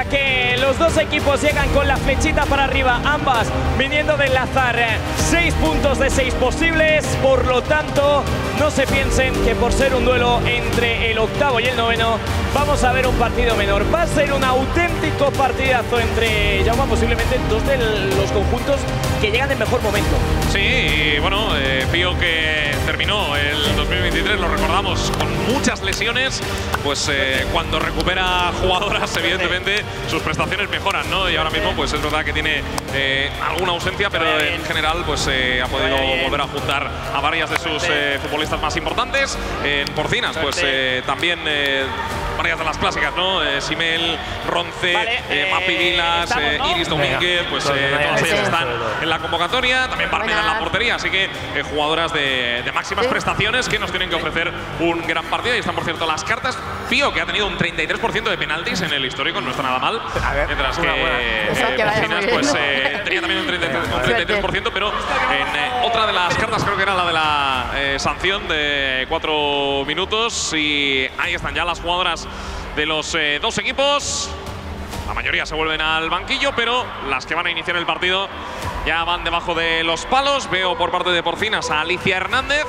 la que los dos equipos llegan con la flechita para arriba, ambas viniendo de enlazar 6 puntos de 6 posibles. Por lo tanto, no se piensen que por ser un duelo entre el octavo y el noveno vamos a ver un partido menor. Va a ser un auténtico partidazo entre, ya posiblemente, dos de los conjuntos que llegan en mejor momento. Sí, y bueno, Pío, que terminó el 2023, lo recordamos, con muchas lesiones, pues cuando recupera jugadoras, evidentemente, sus prestaciones mejoran, ¿no? Y ahora mismo, pues es verdad que tiene alguna ausencia, pero en general, pues ha podido volver a juntar a varias de sus futbolistas más importantes. En Porcinas, pues también varias de las clásicas, ¿no? Simel, Ronce, Mapi Vilas, ¿no? Iris Domínguez, pues todas ellas están en la convocatoria. También Barneda en la portería, así que jugadoras de máximas prestaciones que nos tienen que ofrecer un gran partido. Y están, por cierto, las cartas. Pío, que ha tenido un 33% de penaltis en el histórico, no está nada mal. Mientras que Porcinas, pues tenía también un 33%, pero en otra de las cartas, creo que era la de la sanción de 4 minutos. Y ahí están ya las jugadoras de los dos equipos. La mayoría se vuelven al banquillo, pero las que van a iniciar el partido ya van debajo de los palos. Veo por parte de Porcinas a Alicia Hernández.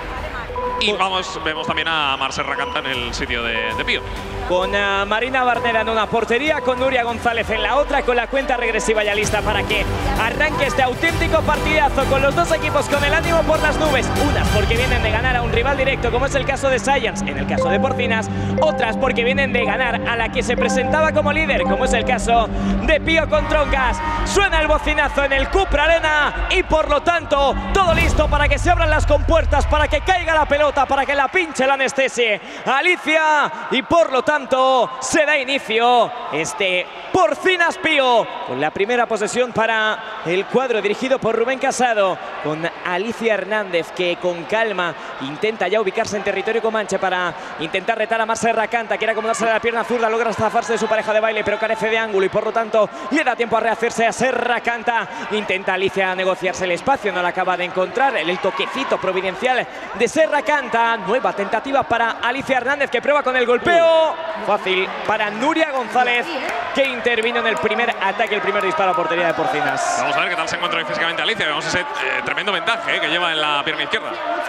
Y vemos también a Mar Serracanta en el sitio de Pío. Con Marina Barneda en una portería, con Nuria González en la otra, con la cuenta regresiva ya lista para que arranque este auténtico partidazo, con los dos equipos con el ánimo por las nubes. Unas porque vienen de ganar a un rival directo, como es el caso de Science, en el caso de Porcinas. Otras porque vienen de ganar a la que se presentaba como líder, como es el caso de Pío con Troncas. Suena el bocinazo en el Cupra Arena y, por lo tanto, todo listo para que se abran las compuertas, para que caiga la pelota, para que la pinche la anestesie Alicia, y por lo tanto se da inicio este Porcinas Pío, con la primera posesión para el cuadro dirigido por Rubén Casado, con Alicia Hernández, que con calma intenta ya ubicarse en territorio comanche para intentar retar a Mar Serracanta. Quiere acomodarse de la pierna zurda, logra zafarse de su pareja de baile, pero carece de ángulo y por lo tanto le da tiempo a rehacerse a Serracanta. Intenta Alicia negociarse el espacio, no la acaba de encontrar. El toquecito providencial de Serracanta. Nueva tentativa para Alicia Hernández, que prueba con el golpeo. Fácil para Nuria González, que intervino en el primer ataque, el primer disparo a portería de Porcinas. Vamos a ver qué tal se encuentra hoy físicamente Alicia. Vemos ese tremendo ventaje que lleva en la pierna izquierda.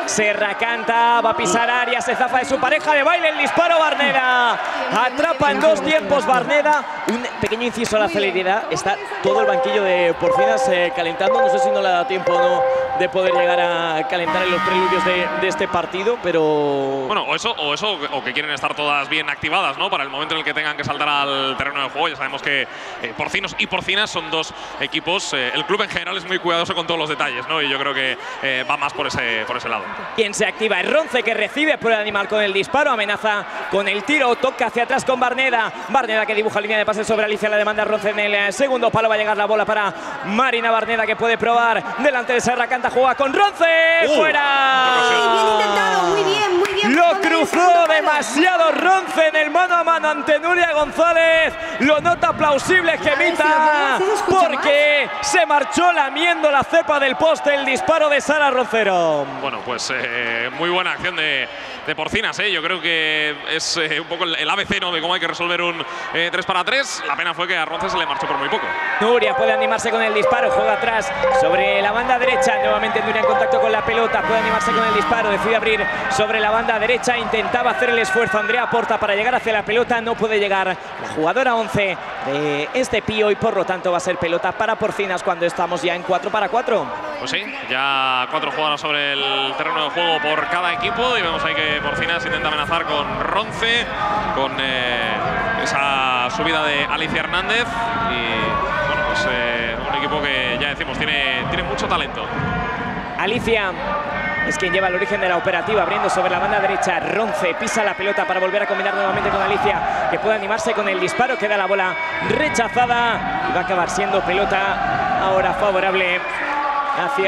Serracanta va a pisar área, se zafa de su pareja de baile, el disparo Barneda. Atrapa en dos tiempos Barneda. Un pequeño inciso a la celeridad. Está todo el banquillo de Porcinas calentando. No sé si no le da tiempo o no de poder llegar a calentar en los preludios de este partido, pero… Bueno, o que quieren estar todas bien activadas, ¿no? Para el momento en el que tengan que saltar al terreno de juego. Ya sabemos que Porcinos y Porcinas son dos equipos. El club en general es muy cuidadoso con todos los detalles, ¿no? Y yo creo que va más por ese lado. Quien se activa es Ronce, que recibe por el animal con el disparo, amenaza con el tiro, toca hacia atrás con Barneda. Barneda, que dibuja línea de pase sobre Alicia, la demanda Ronce en el segundo palo. Va a llegar la bola para Marina Barneda, que puede probar delante de Serracanta. Juega con Ronce, fuera. Bien intentado, muy bien. Lo cruzó demasiado Ronce en el mano a mano ante Nuria González. Lo nota plausible Gemita, porque se marchó lamiendo la cepa del poste el disparo de Sara Roncero. Bueno, pues muy buena acción de Porcinas, Yo creo que es un poco el ABC, ¿no? De cómo hay que resolver un 3 para 3. La pena fue que a Ronce se le marchó por muy poco. Nuria puede animarse con el disparo, juega atrás sobre la banda derecha. Nuevamente Nuria en contacto con la pelota, puede animarse con el disparo, decide abrir sobre la banda derecha. Intentaba hacer el esfuerzo Andrea Porta para llegar hacia la pelota, no puede llegar la jugadora 11 de este Pío, y por lo tanto va a ser pelota para Porcinas cuando estamos ya en 4 para 4. Pues sí, ya 4 jugadoras sobre el terreno de juego por cada equipo, y vemos ahí que Porcinas intenta amenazar con Ronce, con esa subida de Alicia Hernández, y bueno, pues un equipo que ya decimos tiene mucho talento. Alicia es quien lleva el origen de la operativa, abriendo sobre la banda derecha. Ronce pisa la pelota para volver a combinar nuevamente con Alicia, que puede animarse con el disparo. Queda la bola rechazada y va a acabar siendo pelota ahora favorable hacia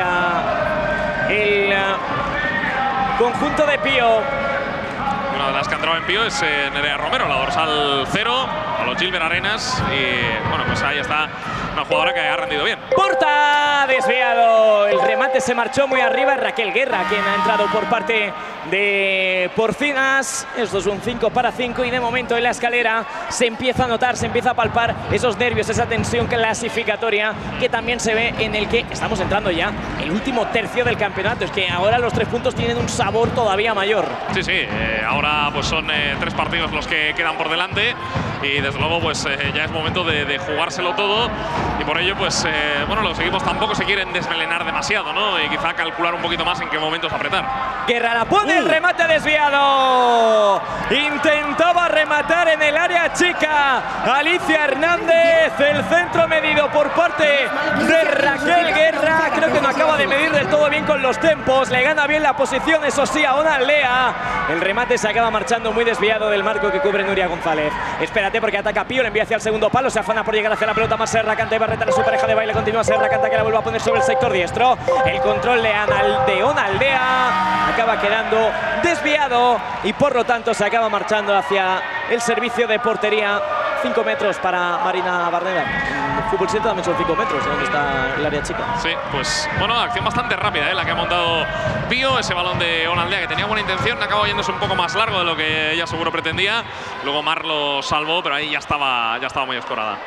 el conjunto de Pío. Una de las que ha entrado en Pío es Nerea Romero, la dorsal 0, a los Gilbert Arenas, y bueno, pues ahí está una jugadora que ha rendido bien. Porta desviado, el remate se marchó muy arriba. Raquel Guerra quien ha entrado por parte de Porcinas. Esto es un 5 para 5 y de momento en la escalera se empieza a notar, se empieza a palpar esos nervios, esa tensión clasificatoria que también se ve en el que estamos entrando ya el último tercio del campeonato. Es que ahora los 3 puntos tienen un sabor todavía mayor. Sí, sí, ahora pues son 3 partidos los que quedan por delante y desde luego pues ya es momento de jugárselo todo y por ello pues bueno, los equipos tampoco se quieren desmelenar demasiado, ¿no? Y quizá calcular un poquito más en qué momentos apretar. Guerra la pone, el remate desviado. Intentaba rematar en el área chica Alicia Hernández. El centro medido por parte de Raquel Guerra. Creo que no acaba de medir del todo bien con los tempos. Le gana bien la posición, eso sí, a Ona Aldea. El remate se acaba marchando muy desviado del marco que cubre Nuria González. Espérate porque ataca Pío, le envía hacia el segundo palo. Se afana por llegar hacia la pelota más Serra Canta y va a retar a su pareja de baile. Continúa Serra Canta que la vuelve a poner sobre el sector diestro. El control de Ona Aldea acaba quedando desviado y por lo tanto se acaba marchando hacia el servicio de portería. 5 metros para Marina Barneda. En fútbol 7 también son 5 metros, donde está el área chica. Sí, pues bueno, acción bastante rápida, la que ha montado Pío. Ese balón de Ona Aldea que tenía buena intención, acaba yéndose un poco más largo de lo que ella seguro pretendía. Luego Mar lo salvó, pero ahí ya estaba muy escorada.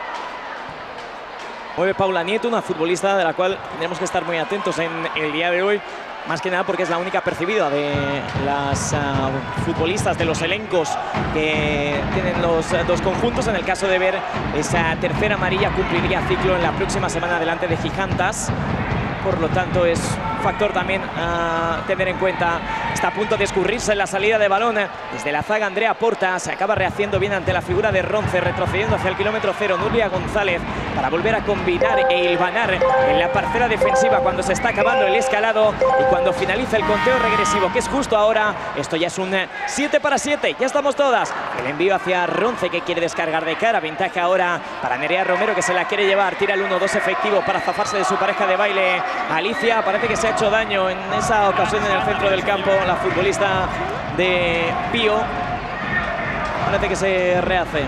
Mueve Paula Nieto, una futbolista de la cual tendremos que estar muy atentos en el día de hoy. Más que nada porque es la única percibida de las futbolistas de los elencos que tienen los 2 conjuntos. En el caso de ver esa tercera amarilla, cumpliría ciclo en la próxima semana delante de Gigantas. Por lo tanto, es un factor también a tener en cuenta. Está a punto de escurrirse en la salida de balón. Desde la zaga, Andrea Porta se acaba rehaciendo bien ante la figura de Ronce, retrocediendo hacia el kilómetro 0. Nuria González para volver a combinar e hilvanar en la parcela defensiva cuando se está acabando el escalado y cuando finaliza el conteo regresivo, que es justo ahora. Esto ya es un 7 para 7. Ya estamos todas. El envío hacia Ronce que quiere descargar de cara. Ventaja ahora para Nerea Romero que se la quiere llevar. Tira el 1-2 efectivo para zafarse de su pareja de baile. Alicia parece que se ha hecho daño en esa ocasión en el centro del campo. La futbolista de Pío parece que se rehace.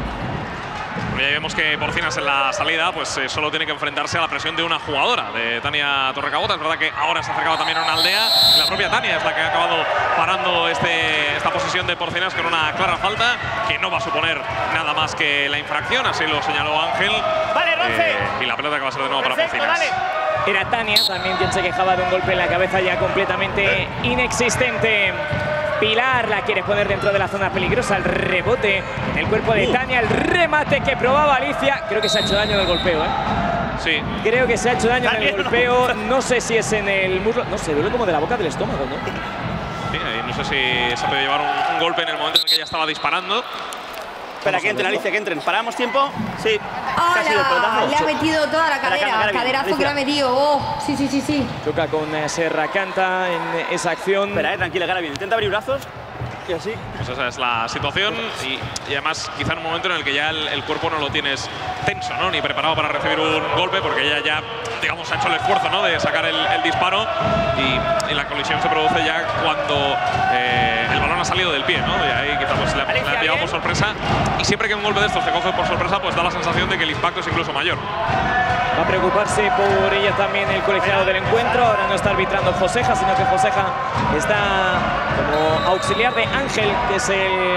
Ya vemos que Porcinas en la salida pues solo tiene que enfrentarse a la presión de una jugadora, de Tania Torrecabota. Es verdad que ahora se ha acercado también a Ona Aldea. La propia Tania es la que ha acabado parando esta posición de Porcinas con una clara falta que no va a suponer nada más que la infracción, así lo señaló Ángel. Vale, Ronce. Y la pelota que va a ser de nuevo para Porcinas. Vale. Era Tania también quien se quejaba de un golpe en la cabeza ya completamente inexistente. Pilar la quiere poner dentro de la zona peligrosa. El rebote en el cuerpo de Tania. El remate que probaba Alicia. Creo que se ha hecho daño en el golpeo, ¿eh? Sí. Creo que se ha hecho daño en el golpeo. No sé si es en el muslo. No sé, duele como de la boca del estómago, ¿no? Sí, no sé si se puede llevar un golpe en el momento en el que ella estaba disparando. Espera, que entren, Alicia, que entren. ¿Paramos tiempo? Sí. ¡Hola! Le ha metido toda la cadera. Caderazo que le ha metido. Oh, sí, sí, sí, sí. Choca con Serra Canta en esa acción. Espera, tranquila, cara bien. Intenta abrir brazos. Y así. Pues esa es la situación y además quizá en un momento en el que ya el cuerpo no lo tienes tenso, ¿no? Ni preparado para recibir un golpe, porque ella ya, digamos, ha hecho el esfuerzo, ¿no? De sacar el disparo y la colisión se produce ya cuando el balón ha salido del pie, ¿no? Y ahí quizá pues le ha pillado por sorpresa y siempre que un golpe de estos te coge por sorpresa pues da la sensación de que el impacto es incluso mayor. Va a preocuparse por ella también el colegiado del encuentro. Ahora no está arbitrando Joseja, sino que Joseja está como auxiliar de Ángel, que es el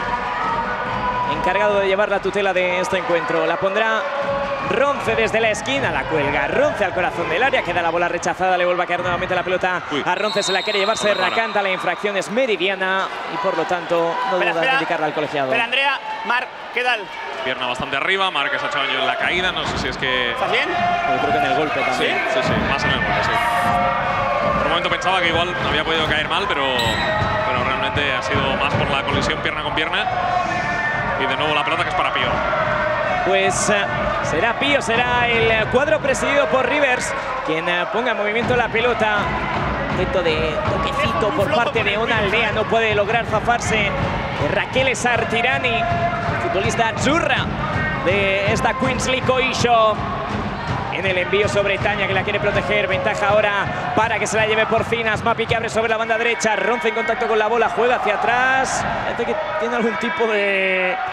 encargado de llevar la tutela de este encuentro. La pondrá Ronce desde la esquina, la cuelga Ronce al corazón del área, queda la bola rechazada, le vuelve a caer nuevamente la pelota a Ronce, se la quiere llevar Serra Canta, la infracción es meridiana y por lo tanto no duda en indicarla al colegiado. Espera, Andrea, Mar, ¿qué tal? Pierna bastante arriba, Mar que se ha hecho daño en la caída, no sé si es que… ¿Estás bien? Yo creo que en el golpe también. Sí, más en el golpe, sí. Por un momento pensaba que igual había podido caer mal, pero realmente ha sido más por la colisión pierna con pierna. Y de nuevo la pelota que es para Pío. Pues será Pío, será el cuadro presidido por Rivers quien ponga en movimiento la pelota. Intento de toquecito por parte de Ona Aldea, no puede lograr zafarse Raquel Sartirani, futbolista churra de esta Queensley Coisho. En el envío sobre Tania que la quiere proteger, ventaja ahora para que se la lleve Porcinas. Mapi que abre sobre la banda derecha, Ronce en contacto con la bola, juega hacia atrás. Parece que tiene algún tipo de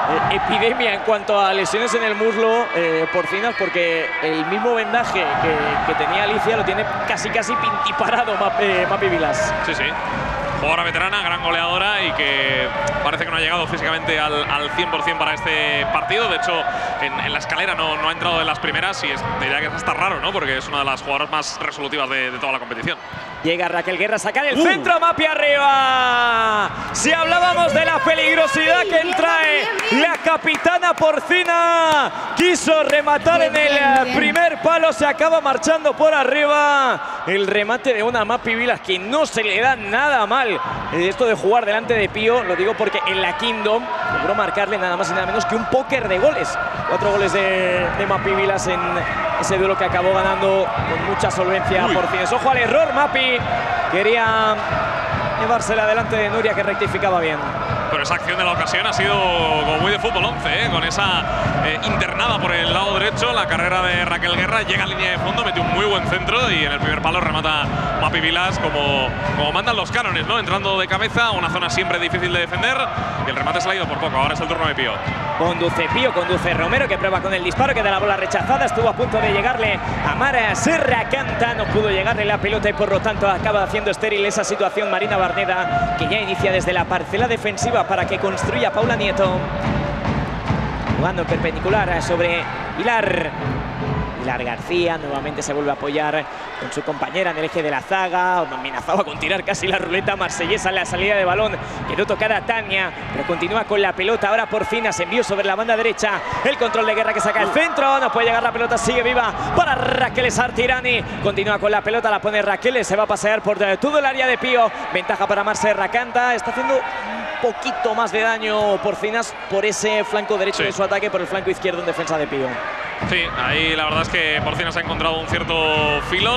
epidemia en cuanto a lesiones en el muslo Porcinas, porque el mismo vendaje que tenía Alicia lo tiene casi pintiparado Mapi Vilas. Sí, sí. Jugadora veterana, gran goleadora y que parece que no ha llegado físicamente al 100% para este partido. De hecho, en la escalera no ha entrado de las primeras y diría que es hasta raro, ¿no? Porque es una de las jugadoras más resolutivas de toda la competición. Llega Raquel Guerra a sacar el centro, Mapi arriba. Si hablábamos de la peligrosidad que trae la capitana Porcina, quiso rematar en el primer palo, se acaba marchando por arriba. El remate de una Mapi Vilas que no se le da nada mal. Esto de jugar delante de Pío, lo digo porque en la Kingdom logró marcarle nada más y nada menos que un póker de goles. 4 goles de Mapi Vilas en ese duelo que acabó ganando con mucha solvencia Porcines. Ojo al error, Mapi quería llevársela delante de Nuria, que rectificaba bien. Pero esa acción de la ocasión ha sido como muy de fútbol 11, con esa internada por el lado derecho, la carrera de Raquel Guerra, llega a línea de fondo, mete un muy buen centro y en el primer palo remata Mapi Vilas como mandan los cánones, ¿no? Entrando de cabeza, una zona siempre difícil de defender y el remate se le ha ido por poco. Ahora es el turno de Pío. Conduce Pío, conduce Romero, que prueba con el disparo, que da la bola rechazada, estuvo a punto de llegarle a Mara Serracanta, no pudo llegarle la pelota y por lo tanto acaba haciendo estéril esa situación Marina Barneda, que ya inicia desde la parcela defensiva para que construya Paula Nieto. Jugando en perpendicular sobre Pilar García, nuevamente se vuelve a apoyar con su compañera en el eje de la zaga. Amenazaba con tirar casi la ruleta marsellesa en la salida de balón. Quedó tocada Tania, pero continúa con la pelota. Ahora Porcina se envió sobre la banda derecha. El control de Guerra que saca el centro. No puede llegar la pelota, sigue viva para Raquel Sartirani. Continúa con la pelota, la pone Raquel. Se va a pasear por todo el área de Pío. Ventaja para Mar Serracanta. Está haciendo un poquito más de daño Porcinas por ese flanco derecho de su ataque, por el flanco izquierdo en defensa de Pío. Sí, ahí la verdad es que Porcinas ha encontrado un cierto filón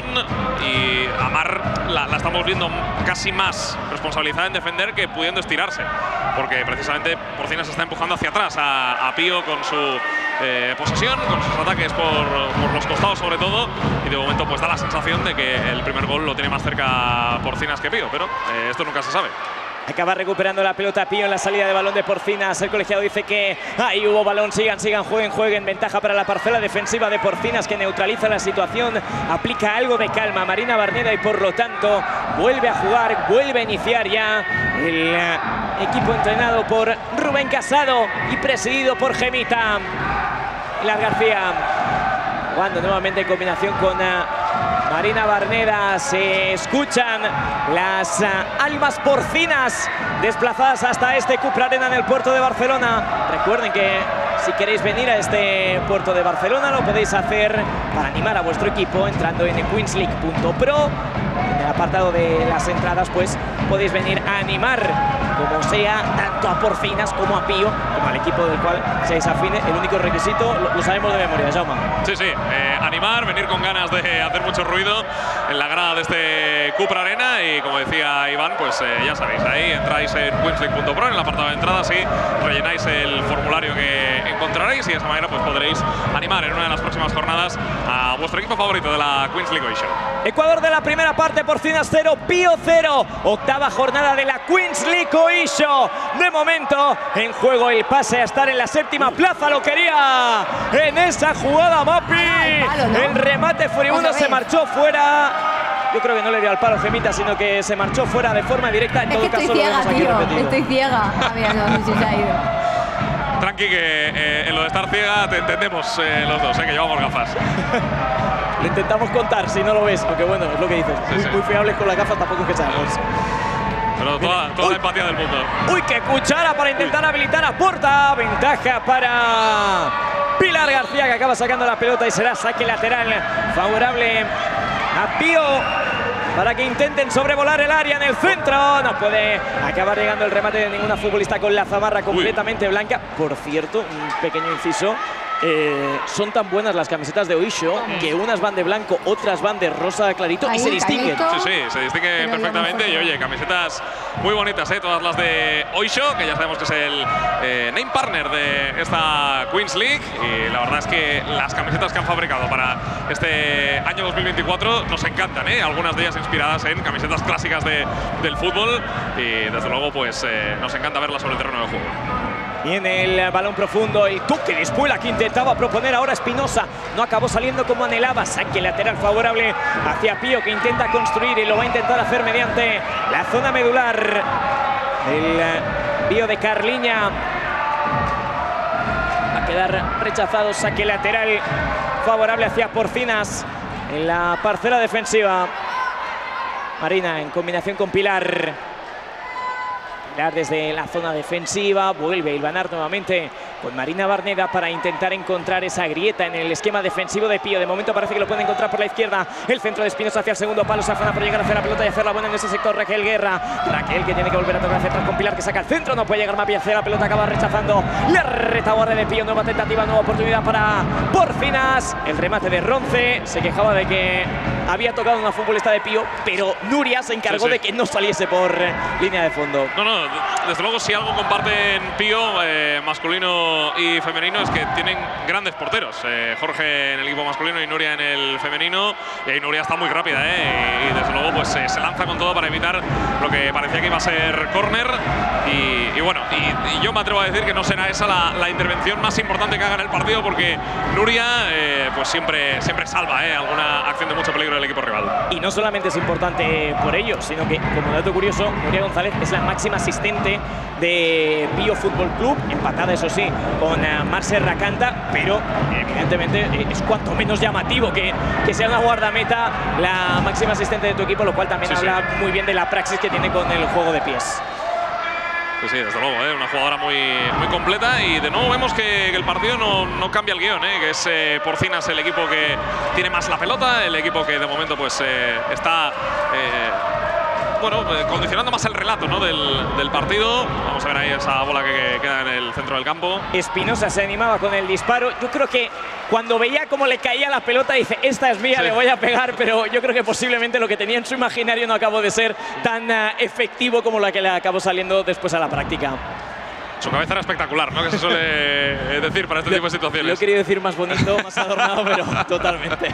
y a Mar la estamos viendo casi más responsabilizada en defender que pudiendo estirarse, porque precisamente Porcinas está empujando hacia atrás a Pío con su posesión, con sus ataques por los costados sobre todo, y de momento pues da la sensación de que el primer gol lo tiene más cerca Porcinas que Pío, pero esto nunca se sabe. Acaba recuperando la pelota Pío en la salida de balón de Porcinas. El colegiado dice que ahí hubo balón. Sigan, jueguen. Ventaja para la parcela defensiva de Porcinas, que neutraliza la situación. Aplica algo de calma Marina Barneda y por lo tanto vuelve a jugar, vuelve a iniciar ya el equipo entrenado por Rubén Casado y presidido por Gemita. Pilar García jugando nuevamente en combinación con Marina Barneda. Se escuchan las almas porcinas desplazadas hasta este Cupra Arena en el puerto de Barcelona. Recuerden que si queréis venir a este puerto de Barcelona lo podéis hacer para animar a vuestro equipo entrando en queensleague.pro. En el apartado de las entradas pues podéis venir a animar como sea, tanto a Porcinas como a Pío, como al equipo del cual seáis afines. El único requisito lo sabemos de memoria, Jaume. Sí, animar, venir con ganas de hacer mucho ruido en la grada de este Cupra Arena y como decía Iván, pues ya sabéis, ahí entráis en queensleague.pro en el apartado de entradas y rellenáis el formulario que encontraréis y de esa manera pues podréis animar en una de las próximas jornadas a vuestro equipo favorito de la Queens League Show. Ecuador de la primera parte, Porcinas 0, Pío 0. Octava jornada de la Queens League Show. De momento en juego el pase a estar en la séptima plaza. Lo quería en esa jugada Mapi. El remate furibundo se marchó fuera. Yo creo que no le dio al palo Gemita, sino que se marchó fuera de forma directa. En todo caso, lo vemos aquí repetido. Estoy ciega. Mira, no sé si se ha ido. Tranqui, que en lo de estar ciega te entendemos los dos, que llevamos gafas. Lo intentamos contar si no lo ves, aunque bueno, es lo que dices. Muy fiables con las gafas tampoco es que seamos. Pero toda la empatía del mundo. ¡Uy, qué cuchara para intentar habilitar a Porta! Ventaja para Pilar García, que acaba sacando la pelota y será saque lateral favorable a Pío para que intenten sobrevolar el área en el centro. No puede acabar llegando el remate de ninguna futbolista con la zamarra completamente blanca. Por cierto, un pequeño inciso. Son tan buenas las camisetas de Oisho que unas van de blanco, otras van de rosa clarito y se distinguen. Sí, se distinguen perfectamente. Y oye, camisetas muy bonitas, todas las de Oisho, que ya sabemos que es el name partner de esta Queens League. Y la verdad es que las camisetas que han fabricado para este año 2024 nos encantan, algunas de ellas inspiradas en camisetas clásicas del fútbol. Y desde luego pues nos encanta verlas sobre el terreno de juego. Y en el balón profundo, el toque de Espuela que intentaba proponer ahora Espinosa. No acabó saliendo como anhelaba. Saque lateral favorable hacia Pío, que intenta construir y lo va a intentar hacer mediante la zona medular. El Pío de Carliña va a quedar rechazado. Saque lateral favorable hacia Porcinas en la parcela defensiva. Marina en combinación con Pilar. Pilar desde la zona defensiva. Vuelve a hilvanar nuevamente con Marina Barneda para intentar encontrar esa grieta en el esquema defensivo de Pío. De momento parece que lo puede encontrar por la izquierda. El centro de Espinosa hacia el segundo palo. Se afana por llegar hacia la pelota y hacerla buena en ese sector. Raquel Guerra. Raquel que tiene que volver a tocar hacia atrás con Pilar, que saca el centro. No puede llegar más bien hacia la pelota. Acaba rechazando la retaguardia de Pío. Nueva tentativa, nueva oportunidad para Porcinas. El remate de Ronce. Se quejaba de que había tocado una futbolista de Pío, pero Nuria se encargó de que no saliese por línea de fondo. No, desde luego si algo comparten Pío, masculino y femenino, es que tienen grandes porteros. Jorge en el equipo masculino y Nuria en el femenino. Y ahí Nuria está muy rápida, y desde luego pues se lanza con todo para evitar lo que parecía que iba a ser córner. Y bueno, y yo me atrevo a decir que no será esa la intervención más importante que haga en el partido, porque Nuria pues siempre salva alguna acción de mucho peligro del equipo rival. Y no solamente es importante por ello, sino que, como dato curioso, Nuria González es la máxima asistente de Pío Fútbol Club, empatada eso sí con Marce Racanta, pero evidentemente es cuanto menos llamativo que sea una guardameta la máxima asistente de tu equipo, lo cual también habla muy bien de la praxis que tiene con el juego de pies. Sí, desde luego, una jugadora muy completa, y de nuevo vemos que el partido no cambia el guión, que es Porcinas el equipo que tiene más la pelota, el equipo que de momento pues está condicionando más el relato, ¿no?, del partido. Vamos a ver ahí esa bola que queda en el centro del campo. Espinosa se animaba con el disparo. Yo creo que cuando veía cómo le caía la pelota, dice, esta es mía, le voy a pegar, pero yo creo que posiblemente lo que tenía en su imaginario no acabó de ser tan efectivo como la que le acabó saliendo después a la práctica. Su cabeza era espectacular, ¿no?, que se suele decir para este tipo de situaciones. Lo he querido decir más bonito, más adornado, pero totalmente.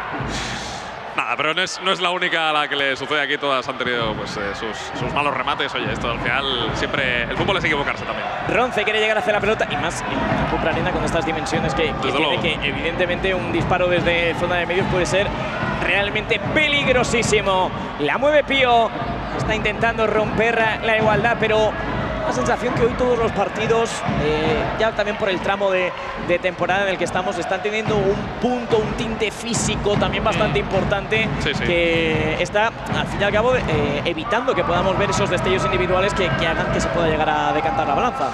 Nada, pero no es la única a la que le sucede aquí. Todas han tenido pues, sus malos remates. Oye, esto al final siempre el fútbol es equivocarse también. Ronce quiere llegar hacia la pelota, y más en la Copa Arena con estas dimensiones que tiene, que evidentemente un disparo desde zona de medios puede ser realmente peligrosísimo. La mueve Pío, está intentando romper la igualdad, pero la sensación que hoy todos los partidos, ya también por el tramo de temporada en el que estamos, están teniendo un punto, un tinte físico también bastante importante, que está, al fin y al cabo, evitando que podamos ver esos destellos individuales que hagan que se pueda llegar a decantar la balanza.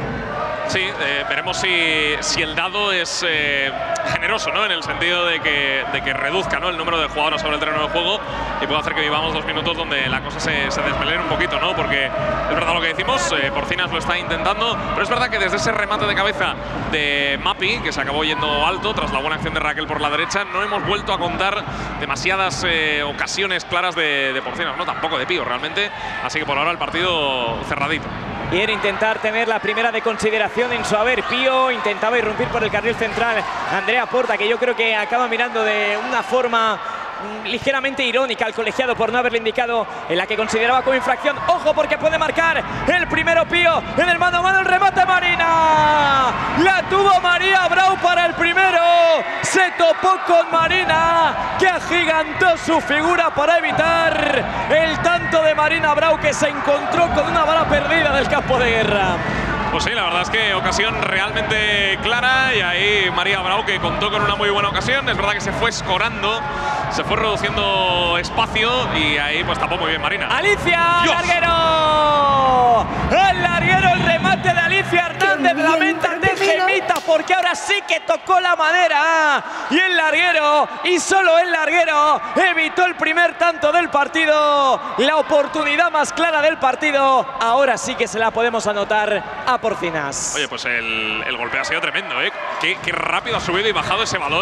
Sí, veremos si el dado es generoso, ¿no?, en el sentido de que reduzca, ¿no?, el número de jugadores sobre el terreno de juego y pueda hacer que vivamos 2 minutos donde la cosa se desmelene un poquito, ¿no?, porque es verdad lo que decimos, Porcinas lo está intentando, pero es verdad que desde ese remate de cabeza de Mapi, que se acabó yendo alto tras la buena acción de Raquel por la derecha, no hemos vuelto a contar demasiadas ocasiones claras de Porcinas, no, tampoco de Pío realmente, así que por ahora el partido cerradito. Quiere intentar tener la primera de consideración en su haber. Pío intentaba irrumpir por el carril central. Andrea Porta, que yo creo que acaba mirando de una forma ligeramente irónica al colegiado por no haberle indicado en la que consideraba como infracción. Ojo, porque puede marcar el primero Pío en el mano a mano. El remate Marina. La tuvo María Brau para el primero. Se topó con Marina, que agigantó su figura para evitar el tanto de Marina Brau, que se encontró con una bala perdida del campo de guerra. Pues sí, la verdad es que ocasión realmente clara, y ahí María Brau, que contó con una muy buena ocasión. Es verdad que se fue escorando, se fue reduciendo espacio, y ahí pues tapó muy bien Marina. ¡Alicia! ¡Larguero! ¡El larguero! El remate de Alicia Hernández. Lamenta de Gemita, porque ahora sí que tocó la madera. Y el larguero, y solo el larguero, evitó el primer tanto del partido. La oportunidad más clara del partido. Ahora sí que se la podemos anotar a Porcinas. Oye, pues el golpe ha sido tremendo, ¿eh? Qué rápido ha subido y bajado ese balón.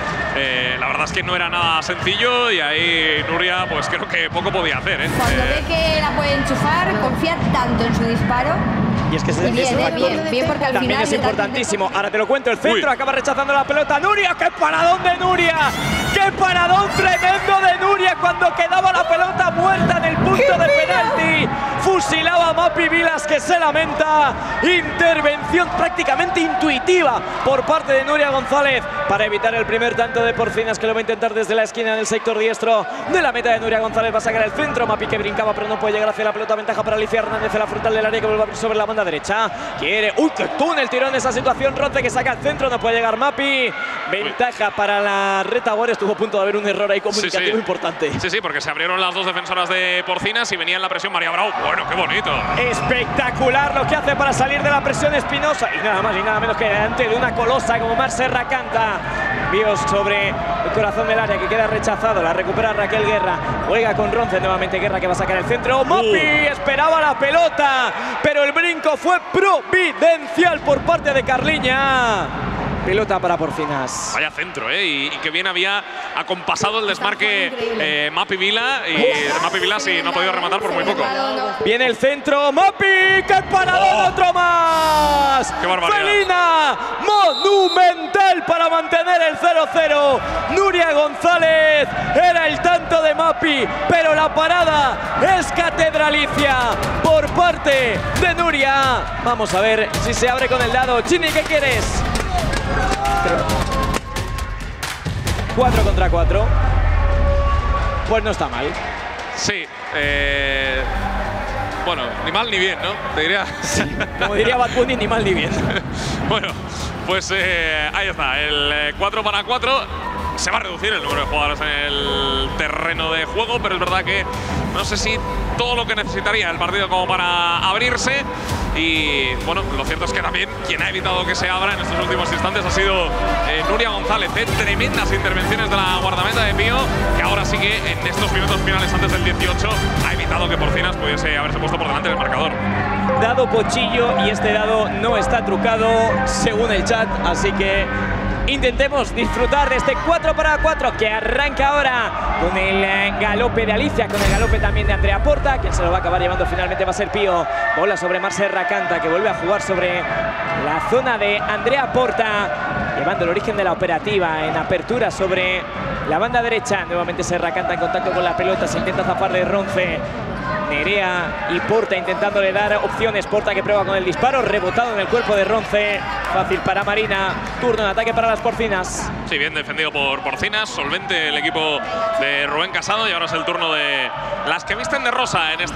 La verdad es que no era nada sencillo, y ahí Nuria, pues creo que poco podía hacer, ¿eh? Cuando ve que la puede enchufar, confía tanto en su disparo. Y es que bien, porque al también final es importantísimo. Ahora te lo cuento, el centro acaba rechazando la pelota. ¡Nuria! ¡Qué paradón de Nuria! ¡Qué paradón tremendo de Nuria! Cuando quedaba la pelota muerta en el punto de penalti, fusilaba a Mapi Vilas, que se lamenta. Intervención prácticamente intuitiva por parte de Nuria González para evitar el primer tanto de Porcinas, que lo va a intentar desde la esquina del sector diestro de la meta de Nuria González. Va a sacar el centro. Mapi que brincaba, pero no puede llegar hacia la pelota. Ventaja para Alicia Hernández en la frontal del área, que vuelve a abrir sobre la banda derecha. Quiere. ¡Uy, qué túnel! Tiró en esa situación Ronce, que saca el centro. No puede llegar Mapi. Ventaja para la retaguardia. Estuvo a punto de haber un error ahí comunicativo importante. Sí, porque se abrieron las dos defensoras de Porcinas y venía en la presión María Bravo. Bueno, qué bonito. Espectacular lo que hace para salir de la presión Espinosa. Y nada más y nada menos que delante de una colosa como Mar Serra Canta. Bios sobre el corazón del área, que queda rechazado. La recupera Raquel Guerra. Juega con Ronce nuevamente. Guerra, que va a sacar el centro. Mapi esperaba la pelota, pero el brinco fue providencial por parte de Carliña. Pelota para Porcinas. Vaya centro, y que bien había acompasado el desmarque Mapi Vila. Y Mapi Vila sí no ha podido rematar por muy poco. Viene el centro. Mapi, ¡qué paradón! ¡Otro más! ¡Qué barbaridad! Felina monumental para mantener el 0-0. Nuria González, era el tanto de Mapi, pero la parada es catedralicia por parte de Nuria. Vamos a ver si se abre con el dado. Chini, ¿qué quieres? 4 contra 4. Pues no está mal. Sí. Bueno, ni mal ni bien, ¿no? Te diría. Sí, como diría Bad Bunny, ni mal ni bien. Bueno, pues ahí está. El 4 para 4. Se va a reducir el número de jugadores en el terreno de juego, pero es verdad que no sé si todo lo que necesitaría el partido como para abrirse. Y bueno, lo cierto es que también quien ha evitado que se abra en estos últimos instantes ha sido Nuria González. Tremendas intervenciones de la guardameta de Pío, que ahora sí que en estos minutos finales antes del 18 ha evitado que Porcinas pudiese haberse puesto por delante del marcador. Dado Pochillo, y este dado no está trucado según el chat, así que intentemos disfrutar de este 4 para 4 que arranca ahora con el galope de Alicia, con el galope también de Andrea Porta. Quien se lo va a acabar llevando finalmente va a ser Pío. Bola sobre Mar Serra Canta, que vuelve a jugar sobre la zona de Andrea Porta, llevando el origen de la operativa en apertura sobre la banda derecha. Nuevamente Serra Canta en contacto con la pelota, se intenta zafar de Ronce. Nerea y Porta intentándole dar opciones. Porta que prueba con el disparo, rebotado en el cuerpo de Ronce. Fácil para Marina. Turno en ataque para las Porcinas. Sí, bien defendido por Porcinas. Solvente el equipo de Rubén Casado. Y ahora es el turno de las que visten de rosa en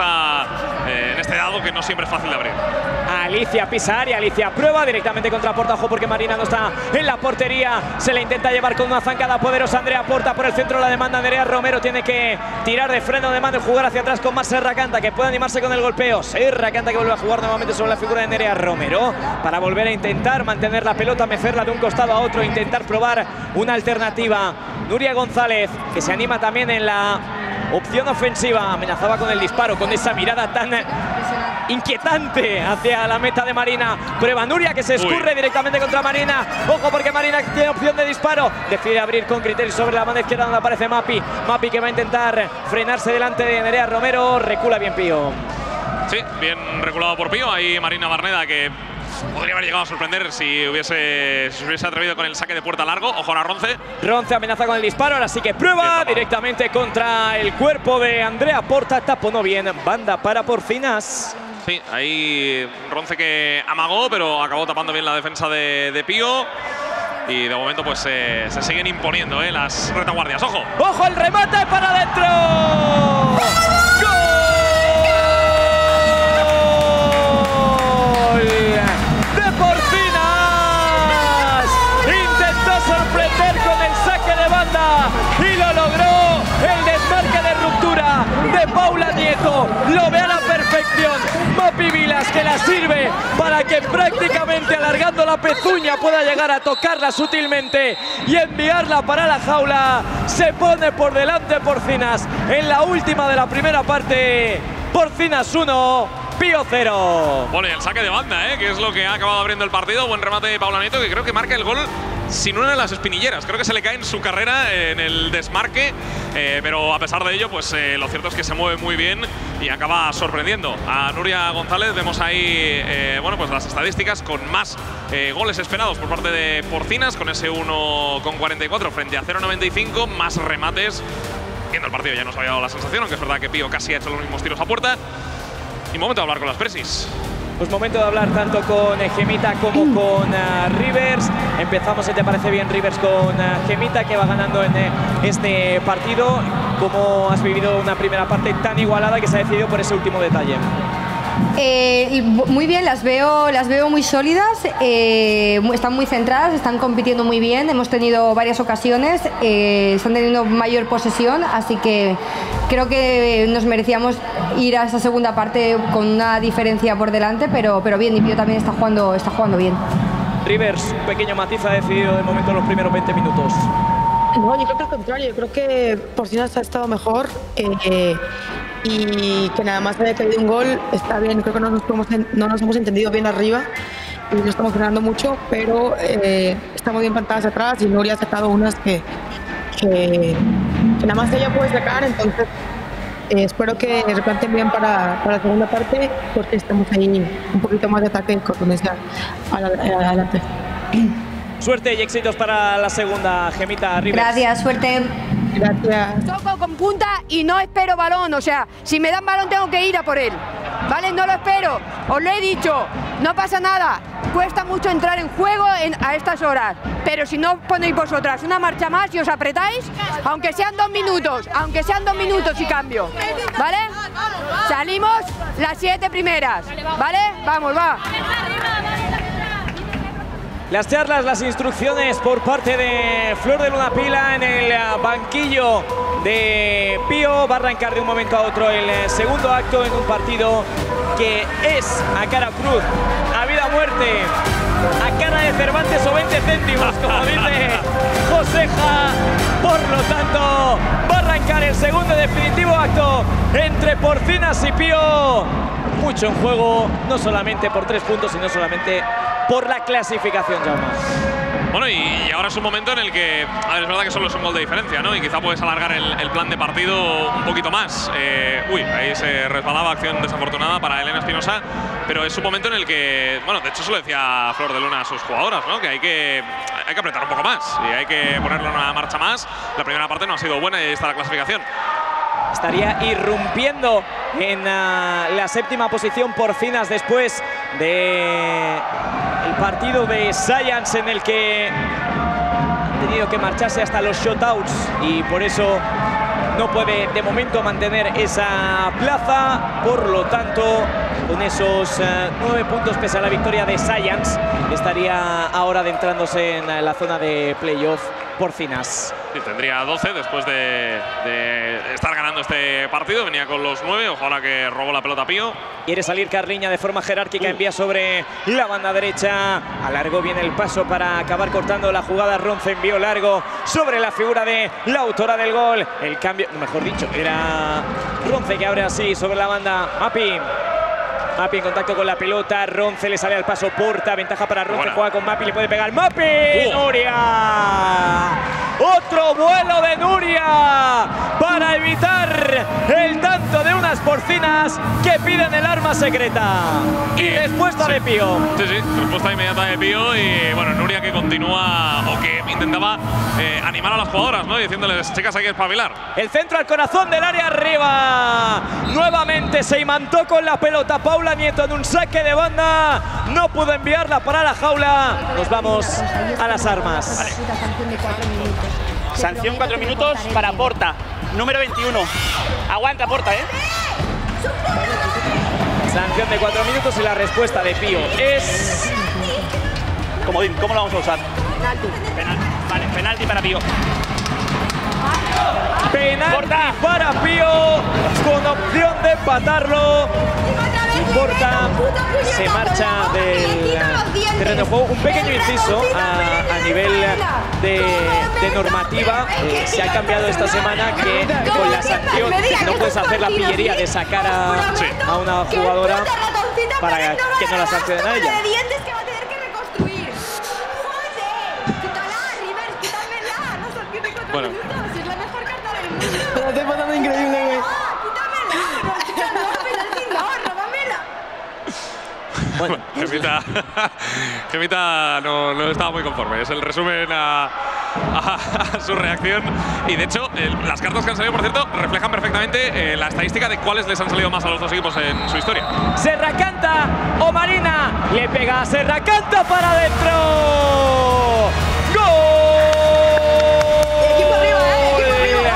este dado, que no siempre es fácil de abrir. Alicia pisa área. Alicia prueba directamente contra Porta. Ojo, porque Marina no está en la portería. Se le intenta llevar con una zancada poderosa Andrea Porta. Por el centro la demanda Nerea Romero. Tiene que tirar de freno de mano y jugar hacia atrás con más Serra Canta, que puede animarse con el golpeo. Serra Canta, que vuelve a jugar nuevamente sobre la figura de Nerea Romero para volver a intentar mantener la pelota, mecerla de un costado a otro, intentar probar una alternativa. Nuria González, que se anima también en la opción ofensiva. Amenazaba con el disparo, con esa mirada tan inquietante hacia la meta de Marina. Prueba Nuria, que se escurre directamente contra Marina. Ojo, porque Marina tiene opción de disparo. Decide abrir con criterio sobre la banda izquierda, donde aparece Mapi. Mapi, que va a intentar frenarse delante de Nerea Romero. Recula bien Pío. Sí, bien reculado por Pío. Ahí Marina Barneda, que podría haber llegado a sorprender si se hubiese atrevido con el saque de puerta largo. Ojo a Ronce. Ronce amenaza con el disparo, ahora sí que prueba directamente contra el cuerpo de Andrea Porta. Taponó bien, banda para Porcinas. Sí, ahí Ronce que amagó, pero acabó tapando bien la defensa de Pío. Y de momento pues se siguen imponiendo las retaguardias. ¡Ojo! ¡Ojo, el remate para adentro! Y lo logró. El desmarque de ruptura de Paula Nieto lo ve a la perfección. Mapi Vilas, que la sirve para que prácticamente alargando la pezuña pueda llegar a tocarla sutilmente y enviarla para la jaula. Se pone por delante Porcinas en la última de la primera parte. Porcinas 1, Pío 0. Bueno, y el saque de banda, que es lo que ha acabado abriendo el partido. Buen remate de Paula Nieto, que creo que marca el gol sin una de las espinilleras. Creo que se le cae en su carrera en el desmarque, pero a pesar de ello, pues lo cierto es que se mueve muy bien y acaba sorprendiendo a Nuria González. Vemos ahí bueno, pues las estadísticas con más goles esperados por parte de Porcinas, con ese 1,44 frente a 0,95, más remates. Viendo el partido ya nos había dado la sensación, aunque es verdad que Pío casi ha hecho los mismos tiros a puerta. Y momento de hablar con las presis. Pues momento de hablar tanto con Gemita como con Rivers. Empezamos, si te parece bien, Rivers, con Gemita, que va ganando en este partido. ¿Cómo has vivido una primera parte tan igualada que se ha decidido por ese último detalle? Muy bien, las veo muy sólidas, están muy centradas, están compitiendo muy bien, hemos tenido varias ocasiones, están teniendo mayor posesión, así que creo que nos merecíamos ir a esa segunda parte con una diferencia por delante, pero bien, y Pío también está jugando bien. Rivers, un pequeño matiz ha decidido de momento los primeros 20 minutos. No, yo creo que al contrario, yo creo que Porcinas ha estado mejor y que nada más haya caído un gol está bien. Creo que no nos hemos entendido bien arriba y no estamos frenando mucho, pero estamos bien plantadas atrás y Nuria ha sacado unas que nada más ella puede sacar, entonces espero que replanten bien para la segunda parte porque estamos ahí un poquito más de ataque y contundencia adelante. Suerte y éxitos para la segunda, Gemita. Rivers. Gracias, suerte. Gracias. Toco con punta y no espero balón, o sea, si me dan balón tengo que ir a por él, ¿vale? No lo espero, os lo he dicho, no pasa nada, cuesta mucho entrar en juego a estas horas, pero si no ponéis vosotras una marcha más y os apretáis, aunque sean 2 minutos y cambio, ¿vale? Salimos las 7 primeras, ¿vale? Vamos, va. Las charlas, las instrucciones por parte de Flor de Luna Pila en el banquillo de Pío. Va a arrancar de un momento a otro el segundo acto en un partido que es a cara cruz, a vida o muerte, a cara de Cervantes o 20 céntimos, como dice Joseja. Por lo tanto, va a arrancar el segundo y definitivo acto entre Porcinas y Pío. Mucho en juego, no solamente por 3 puntos, sino solamente por la clasificación, Jaume. Bueno, y ahora es un momento en el que, a ver, es verdad que solo es un gol de diferencia, ¿no? Y quizá puedes alargar el plan de partido un poquito más. Ahí se resbalaba, acción desafortunada para Elena Espinosa, pero es un momento en el que, bueno, de hecho se lo decía Flor de Luna a sus jugadoras, ¿no? Que hay que apretar un poco más y hay que ponerle una marcha más. La primera parte no ha sido buena y ahí está la clasificación. Estaría irrumpiendo en la 7ª posición Porcinas después de el partido de Science, en el que han tenido que marcharse hasta los shutouts y por eso no puede de momento mantener esa plaza. Por lo tanto, con esos 9 puntos pese a la victoria de Science, estaría ahora adentrándose en la zona de playoff Porcinas. Sí, tendría 12 después de estar ganando este partido. Venía con los 9, ojo ahora que robó la pelota Pío. Quiere salir Carliña de forma jerárquica, envía sobre la banda derecha. Alargó bien el paso para acabar cortando la jugada. Ronce envió largo sobre la figura de la autora del gol. El cambio, mejor dicho, era Ronce que abre así sobre la banda. Mapi en contacto con la pelota, Ronce le sale al paso, Porta, ventaja para Ronce, buena. Juega con Mapi, le puede pegar Mapi. Nuria, otro vuelo de Nuria para evitar el tanto de unas Porcinas que piden el arma secreta. Y respuesta de Pío. Sí, respuesta inmediata de Pío. Y bueno, Nuria que continúa o que intentaba animar a las jugadoras, ¿no? Diciéndoles, chicas, hay que espabilar. El centro al corazón del área arriba. Nuevamente se imantó con la pelota Paula Nieto en un saque de banda. No pudo enviarla para la jaula. Nos vamos a las armas. Vale. Sanción 4 minutos para Porta, número 21. Aguanta Porta, ¿eh? Sanción de 4 minutos y la respuesta de Pío es... Comodín, ¿cómo lo vamos a usar? Penalti. Vale, penalti para Pío. Penalti Porta para Pío, con opción de empatarlo. Porta se marcha del terreno de juego. Un pequeño inciso a nivel de normativa. Se ha cambiado esta semana que con la sanción no puedes hacer la pillería de sacar a una jugadora para que no la sancionen a ella. Bueno. Pero te pasando increíble, güey. Bueno, Gemita no estaba muy conforme. Es el resumen a a su reacción. Y de hecho, las cartas que han salido, por cierto, reflejan perfectamente la estadística de cuáles les han salido más a los dos equipos en su historia. Serracanta o Marina, le pega a Serracanta para adentro. ¡Gol! Equipo arriba, equipo arriba.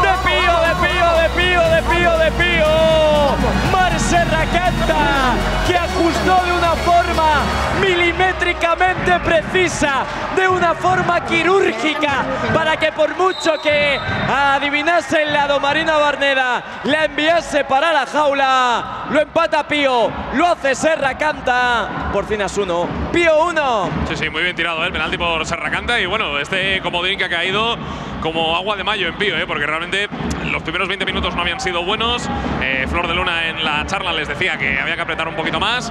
De Pío. Marc Serracanta, que ajustó de una forma milimétricamente precisa, de una forma quirúrgica, para que por mucho que adivinase el lado Marina Barneda, la enviase para la jaula. Lo empata Pío, lo hace Serracanta. Por fin es 1, Pío 1. Sí, muy bien tirado el penalti por Serracanta. Y bueno, este comodín que ha caído como agua de mayo en Pío, porque realmente los primeros 20 minutos no habían sido buenos. Flor de Luna en la charla les decía que había que apretar un poquito más.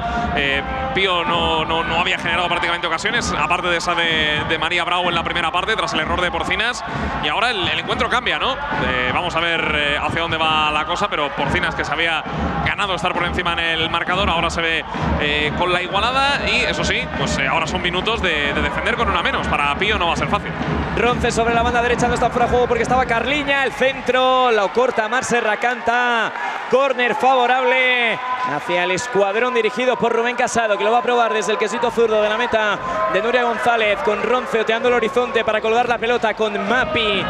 Pío no había generado prácticamente ocasiones, aparte de esa de María Bravo en la primera parte, tras el error de Porcinas. Y ahora el encuentro cambia, ¿no? Vamos a ver hacia dónde va la cosa, pero Porcinas, que se había ganado estar por encima en el marcador, ahora se ve con la igualada. Y eso sí, pues ahora son minutos de defender con una menos. Para Pío no va a ser fácil. Ronce sobre la banda derecha, no está fuera de juego porque estaba Carliña. El centro lo corta Marc Serracanta. Córner favorable hacia el escuadrón dirigido por Rubén Casado, que lo va a probar desde el quesito zurdo de la meta de Nuria González, con Ronce oteando el horizonte para colgar la pelota, con Mapi,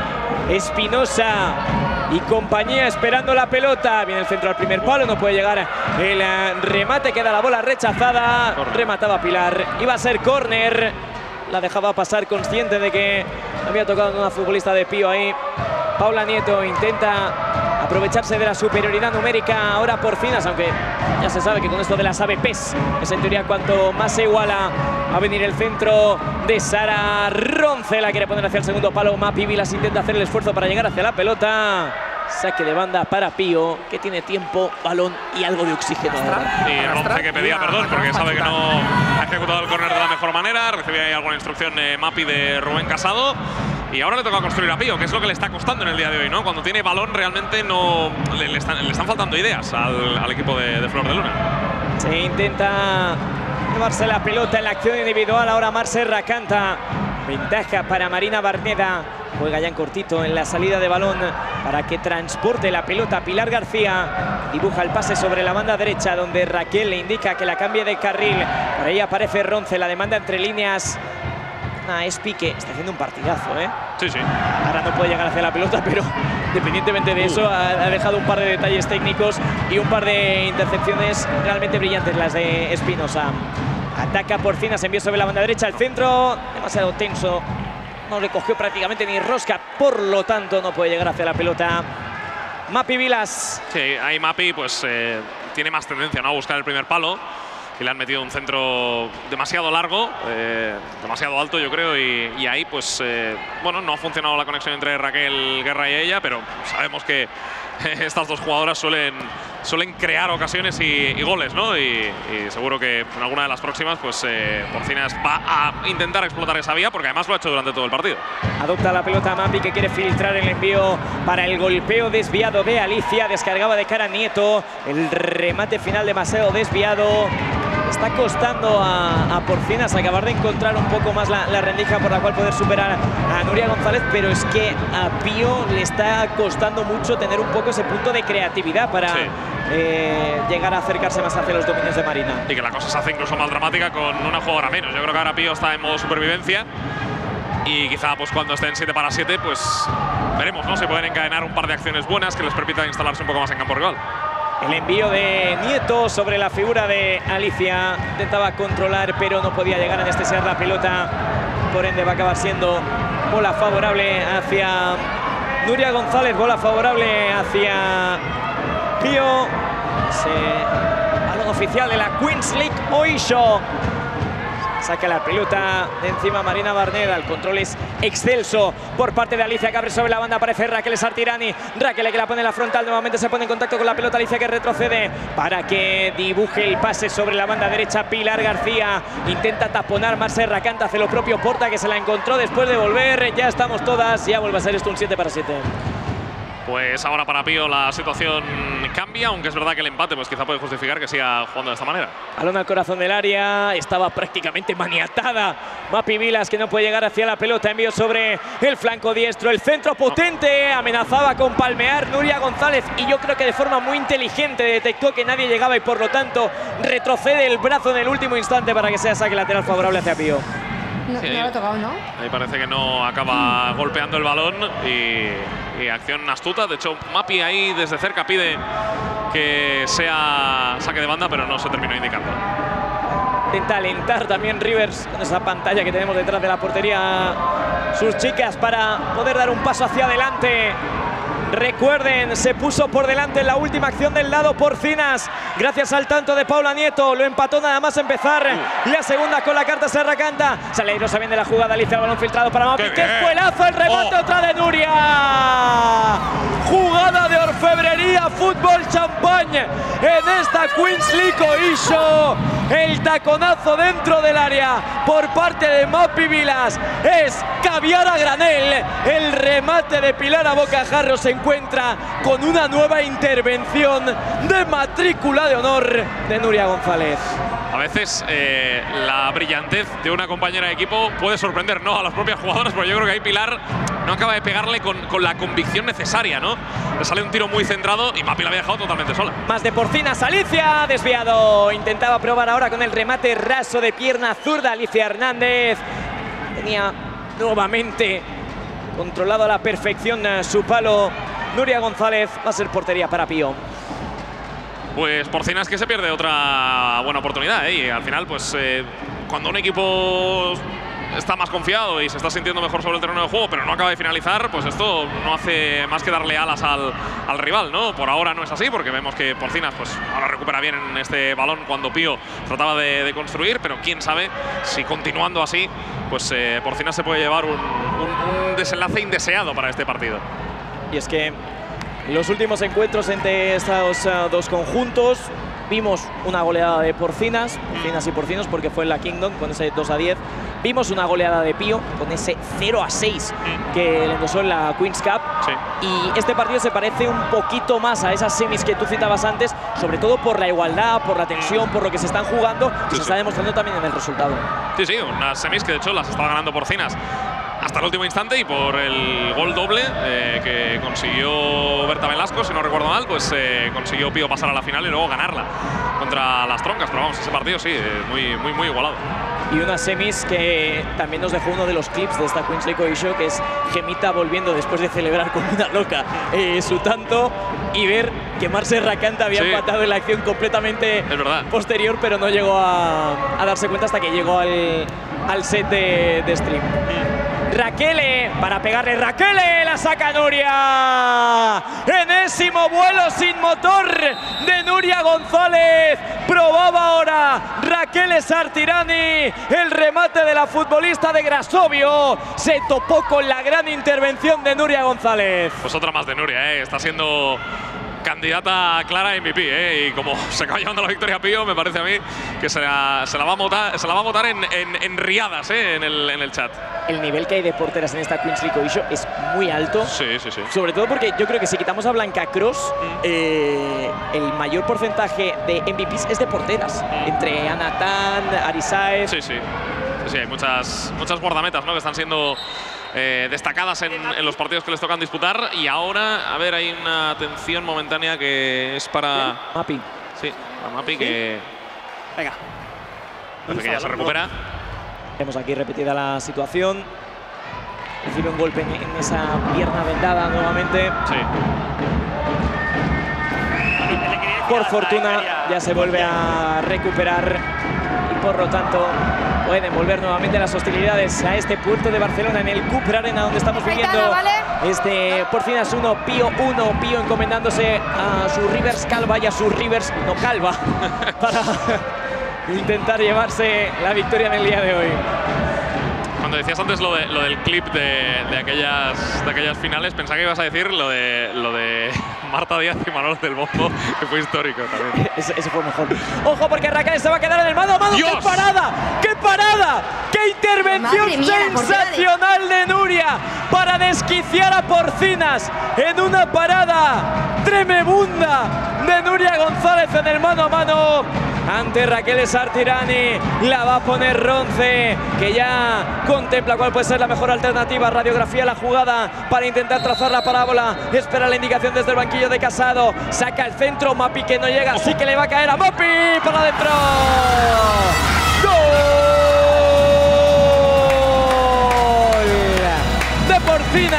Espinosa y compañía esperando la pelota. Viene el centro al primer palo, no puede llegar el remate, queda la bola rechazada. Remataba Pilar, iba a ser córner, la dejaba pasar, consciente de que había tocado una futbolista de Pío ahí. Paula Nieto intenta aprovecharse de la superioridad numérica ahora Porcinas, aunque ya se sabe que con esto de las ABPs es en teoría cuanto más se iguala. Va a venir el centro de Sara Ronce, la quiere poner hacia el segundo palo. Mapi Vilas intenta hacer el esfuerzo para llegar hacia la pelota. Saque de banda para Pío, que tiene tiempo, balón y algo de oxígeno. Y Ronce, que pedía perdón porque sabe que no ha ejecutado el córner de la mejor manera. Recibía ahí alguna instrucción Mapi de Rubén Casado. Y ahora le toca construir a Pío, que es lo que le está costando en el día de hoy, ¿no? Cuando tiene balón realmente no le están faltando ideas al equipo de Flor de Luna. Se intenta llevarse la pelota en la acción individual. Ahora Marc Serracanta. Ventaja para Marina Barneda. Juega ya en cortito en la salida de balón para que transporte la pelota. Pilar García dibuja el pase sobre la banda derecha, donde Raquel le indica que la cambie de carril. Por ahí aparece Ronce, la demanda entre líneas. Espi, que está haciendo un partidazo, Sí. Ahora no puede llegar hacia la pelota, pero independientemente de eso, ha dejado un par de detalles técnicos y un par de intercepciones realmente brillantes las de Espinosa. Ataca Porcinas, envío sobre la banda derecha, el centro demasiado tenso. No le cogió prácticamente ni rosca, por lo tanto no puede llegar hacia la pelota. Mapi Vilas. Sí, ahí Mapi pues tiene más tendencia, ¿no?, a buscar el primer palo. Y le han metido un centro demasiado largo, demasiado alto, yo creo, y ahí pues bueno, no ha funcionado la conexión entre Raquel Guerra y ella, pero sabemos que estas dos jugadoras suelen crear ocasiones y goles, ¿no? Y seguro que en alguna de las próximas pues Porcinas va a intentar explotar esa vía, porque además lo ha hecho durante todo el partido. Adopta la pelota Mapi, que quiere filtrar el envío para el golpeo desviado de Alicia. Descargaba de cara Nieto, el remate final demasiado desviado. Está costando a Porcinas acabar de encontrar un poco más la rendija por la cual poder superar a Nuria González, pero es que a Pío le está costando mucho tener un poco ese punto de creatividad para llegar a acercarse más hacia los dominios de Marina. Y que la cosa se hace incluso más dramática con una jugadora menos. Yo creo que ahora Pío está en modo supervivencia y quizá pues cuando esté en 7-7 pues veremos, ¿no? Se pueden encadenar un par de acciones buenas que les permitan instalarse un poco más en campo rival. El envío de Nieto sobre la figura de Alicia. Intentaba controlar, pero no podía llegar a anestesiar la pelota. Por ende va a acabar siendo bola favorable hacia Nuria González. Bola favorable hacia Pío. Balón oficial de la Queens League Oisho. Saca la pelota de encima Marina Barneda. El control es excelso por parte de Alicia, que abre sobre la banda. Aparece Raquel Sartirani. Raquel, que la pone en la frontal. Nuevamente se pone en contacto con la pelota. Alicia, que retrocede para que dibuje el pase sobre la banda derecha. Pilar García intenta taponar. Marc Serracanta hace lo propio. Porta, que se la encontró después de volver. Ya estamos todas. Ya vuelve a ser esto un 7-7. Pues ahora para Pío la situación cambia, aunque es verdad que el empate pues quizá puede justificar que siga jugando de esta manera. Balón al corazón del área, estaba prácticamente maniatada Mapi Vilas, que no puede llegar hacia la pelota, envío sobre el flanco diestro, el centro potente, amenazaba con palmear Nuria González y yo creo que de forma muy inteligente detectó que nadie llegaba y por lo tanto retrocede el brazo en el último instante para que sea saque lateral favorable hacia Pío. No, Sí, no lo ha tocado, ¿no? Ahí parece que no acaba golpeando el balón y acción astuta. De hecho, Mapi ahí desde cerca pide que sea saque de banda, pero no se terminó indicando. Intenta alentar también Rivers con esa pantalla que tenemos detrás de la portería sus chicas para poder dar un paso hacia adelante. Recuerden, se puso por delante en la última acción del lado Porcinas, gracias al tanto de Paula Nieto. Lo empató nada más empezar la segunda con la carta Serra Canta. Sale airosa bien de la jugada, Alicia, el balón filtrado para Mapi. ¡Qué espuelazo! El remate otra de Nuria. Jugada de orfebrería, fútbol champagne en esta Queens League Coisho. El taconazo dentro del área por parte de Mapi Vilas es caviar a granel. El remate de Pilar a Bocajarro se encuentra con una nueva intervención de matrícula de honor de Nuria González. A veces la brillantez de una compañera de equipo puede sorprender, ¿no?, a las propias jugadoras, pero yo creo que ahí Pilar no acaba de pegarle con la convicción necesaria, ¿no? Le sale un tiro muy centrado y Mapi la había dejado totalmente sola. Más de Porcinas, Alicia, desviado. Intentaba probar ahora con el remate raso de pierna zurda Alicia Hernández. Tenía nuevamente controlado a la perfección su palo Nuria González. Va a ser portería para Pío. Pues Porcinas que se pierde otra buena oportunidad, ¿eh? Y al final, pues cuando un equipo está más confiado y se está sintiendo mejor sobre el terreno de juego, pero no acaba de finalizar, pues esto no hace más que darle alas al rival, ¿no? Por ahora no es así, porque vemos que Porcinas pues ahora recupera bien en este balón cuando Pío trataba de construir, pero quién sabe si continuando así, pues Porcinas se puede llevar un desenlace indeseado para este partido. Y es que los últimos encuentros entre estos dos conjuntos vimos una goleada de Porcinas y Porcinos, porque fue en la Kingdom con ese 2-10. Vimos una goleada de Pío con ese 0-6 que le endosó en la Queens Cup. Sí. Y este partido se parece un poquito más a esas semis que tú citabas antes, sobre todo por la igualdad, por la tensión, por lo que se están jugando, que se está demostrando también en el resultado. Sí, sí, unas semis que de hecho las estaba ganando Porcinas hasta el último instante, y por el gol doble que consiguió Berta Velasco, si no recuerdo mal, pues consiguió Pío pasar a la final y luego ganarla contra las Troncas. Pero vamos, ese partido sí, muy igualado. Y unas semis que también nos dejó uno de los clips de esta Queens League Coisho, que es Gemita volviendo después de celebrar con una loca su tanto y ver que Mar Serra Canta había empatado en la acción completamente posterior, pero no llegó a darse cuenta hasta que llegó al set de stream. Raquel, para pegarle Raquel, la saca Nuria. Enésimo vuelo sin motor de Nuria González. Probaba ahora Raquel Sartirani. El remate de la futbolista de Grasovio se topó con la gran intervención de Nuria González. Pues otra más de Nuria, está siendo candidata clara a MVP, y como se acaba llevando la victoria Pío, me parece a mí que se la va a votar en riadas en el chat. El nivel que hay de porteras en esta Queens League Coisho es muy alto. Sí. Sobre todo porque yo creo que si quitamos a Blanca Cross, el mayor porcentaje de MVPs es de porteras. Entre Anatán, Arisaez. Sí, hay muchas guardametas, ¿no?, que están siendo destacadas en los partidos que les tocan disputar. Y ahora, a ver, hay una tensión momentánea que es para Mapi. Sí, para Mapi, que venga, parece que ya se recupera. Vemos aquí repetida la situación. Recibe un golpe en esa pierna vendada nuevamente. Sí. Por fortuna ya se vuelve a recuperar y por lo tanto pueden volver nuevamente las hostilidades a este puerto de Barcelona en el Cooper Arena, donde estamos viviendo este Porcinas 1, Pío 1. Pío encomendándose a su Rivers Calva y a su Rivers no Calva para intentar llevarse la victoria en el día de hoy. Cuando decías antes lo del clip de aquellas finales, pensaba que ibas a decir lo de Marta Díaz y Manuel del Bombo, que fue histórico también. Ese fue mejor. Ojo, porque Raquel se va a quedar en el mano a mano. ¡Qué parada! ¡Qué parada! ¡Qué intervención sensacional de Nuria para desquiciar a Porcinas en una parada tremebunda de Nuria González en el mano a mano ante Raquel Sartirani. La va a poner Ronce, que ya contempla cuál puede ser la mejor alternativa. Radiografía la jugada para intentar trazar la parábola. Espera la indicación desde el banquillo de Casado. Saca el centro, Mapi que no llega, sí que le va a caer a Mapi para adentro. ¡Gol de Porcinas!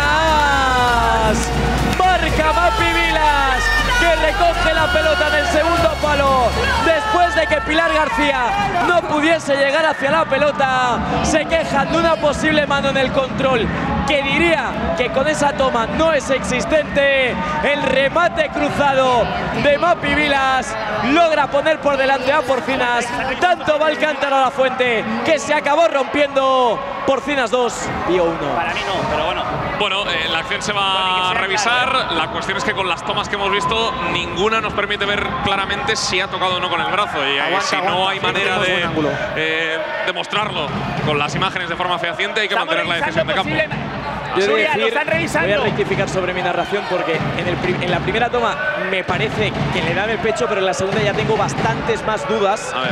Marca Mapi Vilas, que recoge la pelota en el segundo palo después de que Pilar García no pudiese llegar hacia la pelota. Se quejan de una posible mano en el control, que diría que con esa toma no es existente. El remate cruzado de Mapi Vilas logra poner por delante a Porcinas. Tanto va el cántaro a la fuente que se acabó rompiendo. Porcinas 2, Pío 1. Para mí no, pero bueno. Bueno, la acción se va a revisar. Claro, La cuestión es que con las tomas que hemos visto, ninguna nos permite ver claramente si ha tocado o no con el brazo. Y si no hay manera de demostrarlo con las imágenes de forma fehaciente, hay que mantener la decisión de campo. Yo Nuria, lo están revisando. voy a rectificar sobre mi narración porque en la primera toma me parece que le da en el pecho, pero en la segunda ya tengo bastantes más dudas. A ver.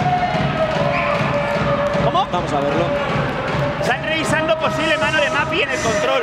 ¿Cómo? Vamos a verlo. Están revisando posible mano de Mapi en el control.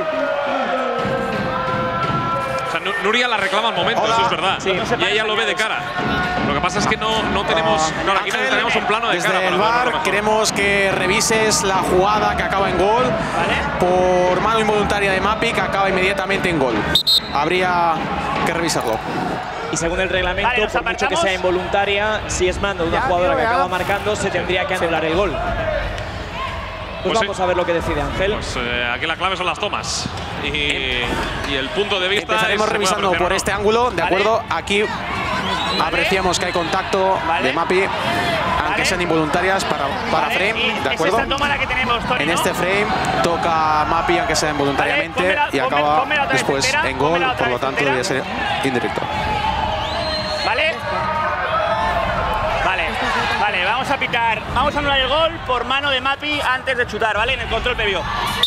O sea, Nuria la reclama al momento, eso es verdad. Sí. Y ella lo ve de cara. Lo que pasa es que no tenemos. Claro, aquí Ángel, tenemos un plano de cara. Desde el para VAR verlo. queremos que revises la jugada que acaba en gol por mano involuntaria de Mapi, que acaba inmediatamente en gol. Habría que revisarlo. Y según el reglamento, Vale, nos por mucho que apartamos. sea involuntaria, si es mano de una jugadora que acaba marcando, se tendría que anular el gol. Pues Pues vamos a ver lo que decide Ángel. Pues aquí la clave son las tomas. Y el punto de vista. Empezaremos es, revisando bueno, por este ángulo, ¿de Vale. acuerdo? Aquí apreciamos que hay contacto Vale. de Mapi, aunque Vale. sean involuntarias para Vale, frame, y ¿de acuerdo? Es esta toma la que tenemos, Tony, En ¿no? este frame toca Mapi, aunque sea involuntariamente, Vale, y acaba pónmela otra vez después entera, en gol, pónmela otra por lo vez tanto entera. debe ser indirecto. ¿Vale? Vale, vamos a pitar. Vamos a anular el gol por mano de Mapi antes de chutar, ¿vale? En el control previo.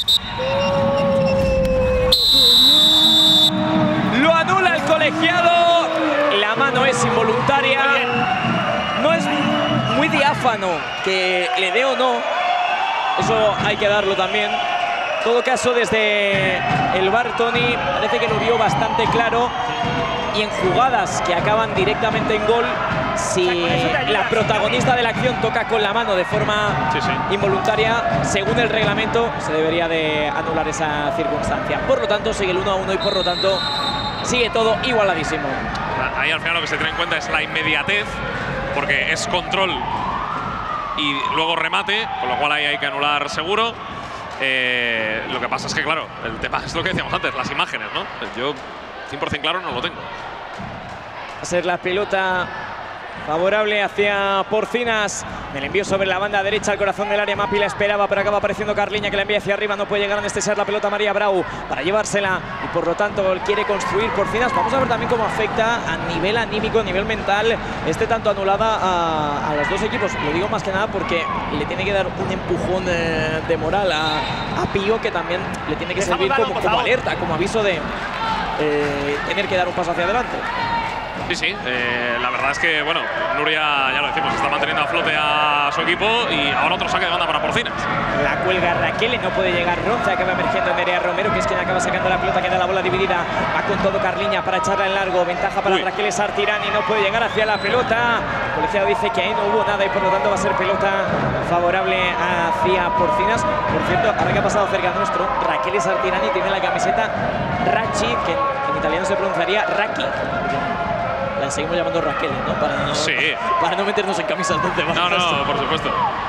Lo anula el colegiado. La mano es involuntaria. Muy bien. No es muy diáfano que le dé o no. Eso hay que darlo también. En todo caso, desde el VAR, Tony, parece que lo vio bastante claro. Y en jugadas que acaban directamente en gol, si con eso te ayuda, la protagonista de la acción toca con la mano de forma Sí, sí. involuntaria, según el reglamento, se debería de anular esa circunstancia. Por lo tanto, sigue el 1-1 y por lo tanto sigue todo igualadísimo. Ahí al final lo que se tiene en cuenta es la inmediatez, porque es control y luego remate, con lo cual ahí hay que anular seguro. Lo que pasa es que, claro, el tema es lo que decíamos antes, las imágenes, ¿no? Yo 100% claro no lo tengo. Va a ser la pelota favorable hacia Porcinas. El envío sobre la banda derecha al corazón del área. Mapi la esperaba, pero acaba apareciendo Carliña, que la envía hacia arriba. No puede llegar a anestesiar la pelota María Brau para llevársela y por lo tanto quiere construir Porcinas. Vamos a ver también cómo afecta a nivel anímico, a nivel mental, tanto anulada a los dos equipos. Lo digo más que nada porque le tiene que dar un empujón de moral a Pío, que también le tiene que Dejamos servir balón, como, por como favor. alerta, como aviso de tener que dar un paso hacia adelante. Sí, sí, la verdad es que, bueno, Nuria, ya lo decimos, está manteniendo a flote a su equipo y ahora otro saque de banda para Porcinas. La cuelga Raquel y no puede llegar Ronce, acaba emergiendo Nerea Romero, que es quien acaba sacando la pelota, queda la bola dividida, va con todo Carliña para echarla en largo, ventaja para Raquel Sartirani, no puede llegar hacia la pelota, el colegiado dice que ahí no hubo nada y por lo tanto va a ser pelota favorable hacia Porcinas. Por cierto, ahora que ha pasado cerca nuestro, Raquel Sartirani tiene la camiseta Rachi, que en italiano se pronunciaría Raki. La seguimos llamando Raquel, ¿no? Para no meternos en camisas donde va. No, por supuesto.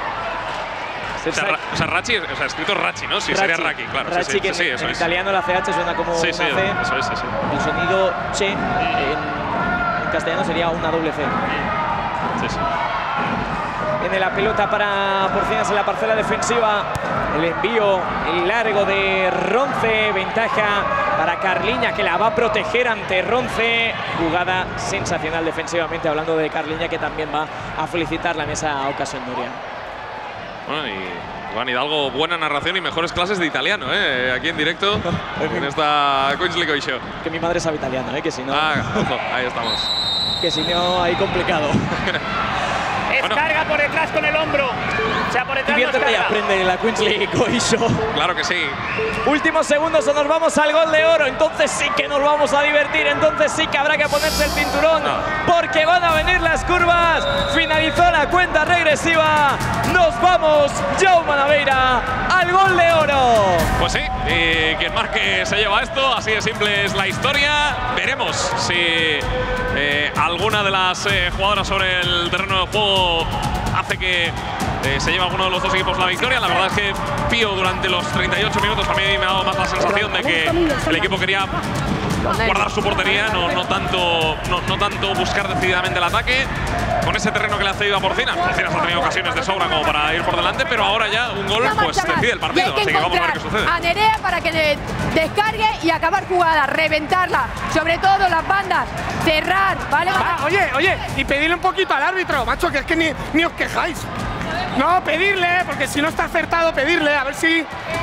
O sea, Rachi, o sea, escrito Rachi, ¿no? Sí, Rachi. sería Raki, claro. Rachi, sí, que sí, en eso es. italiano la CH suena como Sí, una sí, C. eso es, sí, sí. El sonido che en castellano sería una doble C. Sí, sí. Viene la pelota para Porcinas en la parcela defensiva. El envío largo de Ronce. Ventaja para Carliña, que la va a proteger ante Ronce. Jugada sensacional defensivamente, hablando de Carliña, que también va a felicitarla en esa ocasión, Nuria. Bueno, y Iván Hidalgo, buena narración y mejores clases de italiano, aquí en directo en esta Queensligo Show. Que mi madre sabe italiano, que si no… Ah, ojo, ahí estamos. porque si no, ahí complicado. Descarga por detrás con el hombro. O sea, por detrás Diviértete y aprende la Queens League Coisho. Claro que sí. Últimos segundos o nos vamos al gol de oro. Entonces sí que nos vamos a divertir. Entonces sí que habrá que ponerse el cinturón. Porque van a venir las curvas. Finalizó la cuenta regresiva. Nos vamos, Jaume Naveira, al gol de oro. Pues sí, y quien marque se lleva esto. Así de simple es la historia. Veremos si alguna de las jugadoras sobre el terreno de juego hace que se lleve alguno de los dos equipos la victoria. La verdad es que Pío durante los 38 minutos a mí me ha dado más la sensación de que el equipo quería guardar su portería, no tanto buscar decididamente el ataque. Con ese terreno que le ha cedido a Porcinas. Porcinas ha tenido ocasiones de sobra como para ir por delante, pero ahora ya un gol pues decide el partido. Así que vamos a ver qué sucede. A Nerea para que le descargue y acabar jugada, reventarla, sobre todo las bandas, cerrar, ¿vale? Oye, y pedirle un poquito al árbitro, macho, que es que ni os quejáis. No, pedirle, porque si no está acertado, pedirle, a ver si…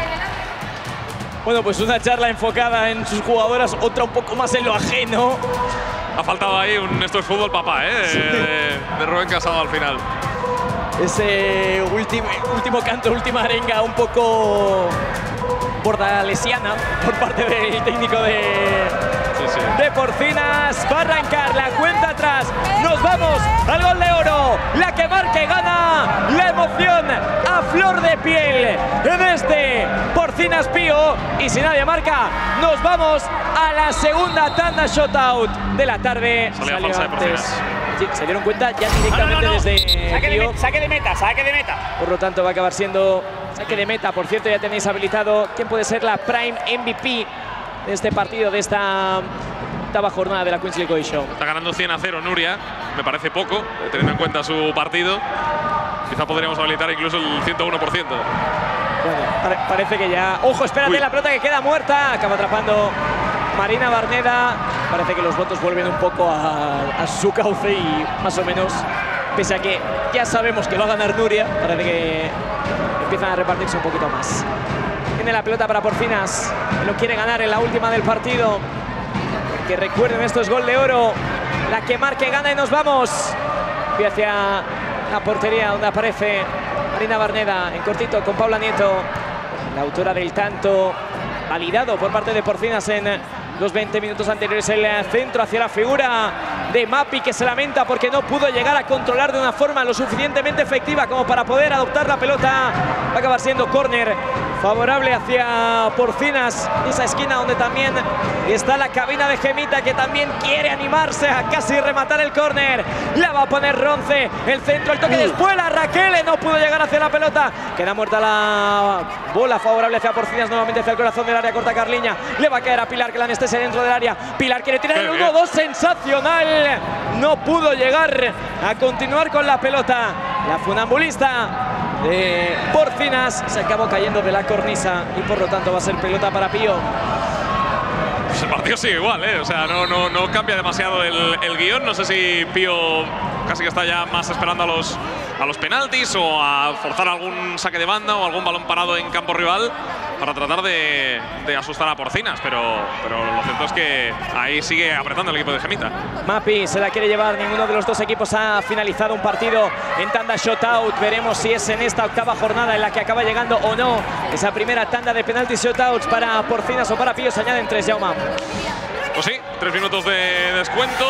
Bueno, pues una charla enfocada en sus jugadoras, otra un poco más en lo ajeno. Ha faltado ahí un esto es fútbol papá, de Rubén Casado al final. Ese último canto, última arenga un poco bordalesiana por parte del técnico de Porcinas. Va a arrancar la cuenta atrás. Nos vamos al gol de oro. La que marque gana. La emoción a flor de piel en este Porcinas Pío. Y si nadie marca, nos vamos a la segunda tanda shutout de la tarde. Salía falsa de Porcinas. Sí, se dieron cuenta ya directamente desde saque de meta. Por lo tanto, va a acabar siendo saque de meta. Por cierto, ya tenéis habilitado quién puede ser la Prime MVP de este partido, de esta octava jornada de la Queens League Coisho. Está ganando 100-0 Nuria, me parece poco, teniendo en cuenta su partido. Quizá podríamos habilitar incluso el 101%. Bueno, parece que ya… ¡Ojo, espérate! La pelota que queda muerta. Acaba atrapando Marina Barneda. Parece que los votos vuelven un poco a su cauce y más o menos, pese a que ya sabemos que va a ganar Nuria, parece que empiezan a repartirse un poquito más. Tiene la pelota para Porcinas, que lo quiere ganar en la última del partido. Que recuerden, esto es gol de oro. La que marque gana y nos vamos. Y hacia la portería donde aparece Marina Barneda en cortito con Paula Nieto, la autora del tanto validado por parte de Porcinas en los 20 minutos anteriores. El centro hacia la figura de Mapi, que se lamenta porque no pudo llegar a controlar de una forma lo suficientemente efectiva como para poder adoptar la pelota. Va a acabar siendo córner favorable hacia Porcinas, esa esquina donde también está la cabina de Gemita, que también quiere animarse a casi rematar el córner. La va a poner Ronce, el centro, el toque después la Raquel, no pudo llegar hacia la pelota. Queda muerta la bola favorable hacia Porcinas, nuevamente hacia el corazón del área, corta Carliña. Le va a caer a Pilar, que la anestesia dentro del área. Pilar quiere tirar el 1-2, sensacional. No pudo llegar a continuar con la pelota. La funambulista de Porcinas se acabó cayendo de la cornisa y por lo tanto va a ser pelota para Pío. Pues el partido sigue igual, o sea, no cambia demasiado el guión. No sé si Pío casi que está ya más esperando a los penaltis o a forzar algún saque de banda o algún balón parado en campo rival para tratar de asustar a Porcinas, pero lo cierto es que ahí sigue apretando el equipo de Gemita. Mapi se la quiere llevar, ninguno de los dos equipos ha finalizado un partido en tanda shutout. Veremos si es en esta octava jornada en la que acaba llegando o no esa primera tanda de penaltis shutouts para Porcinas o para Pío. Se añaden 3, Jaume. Pues sí, 3 minutos de descuento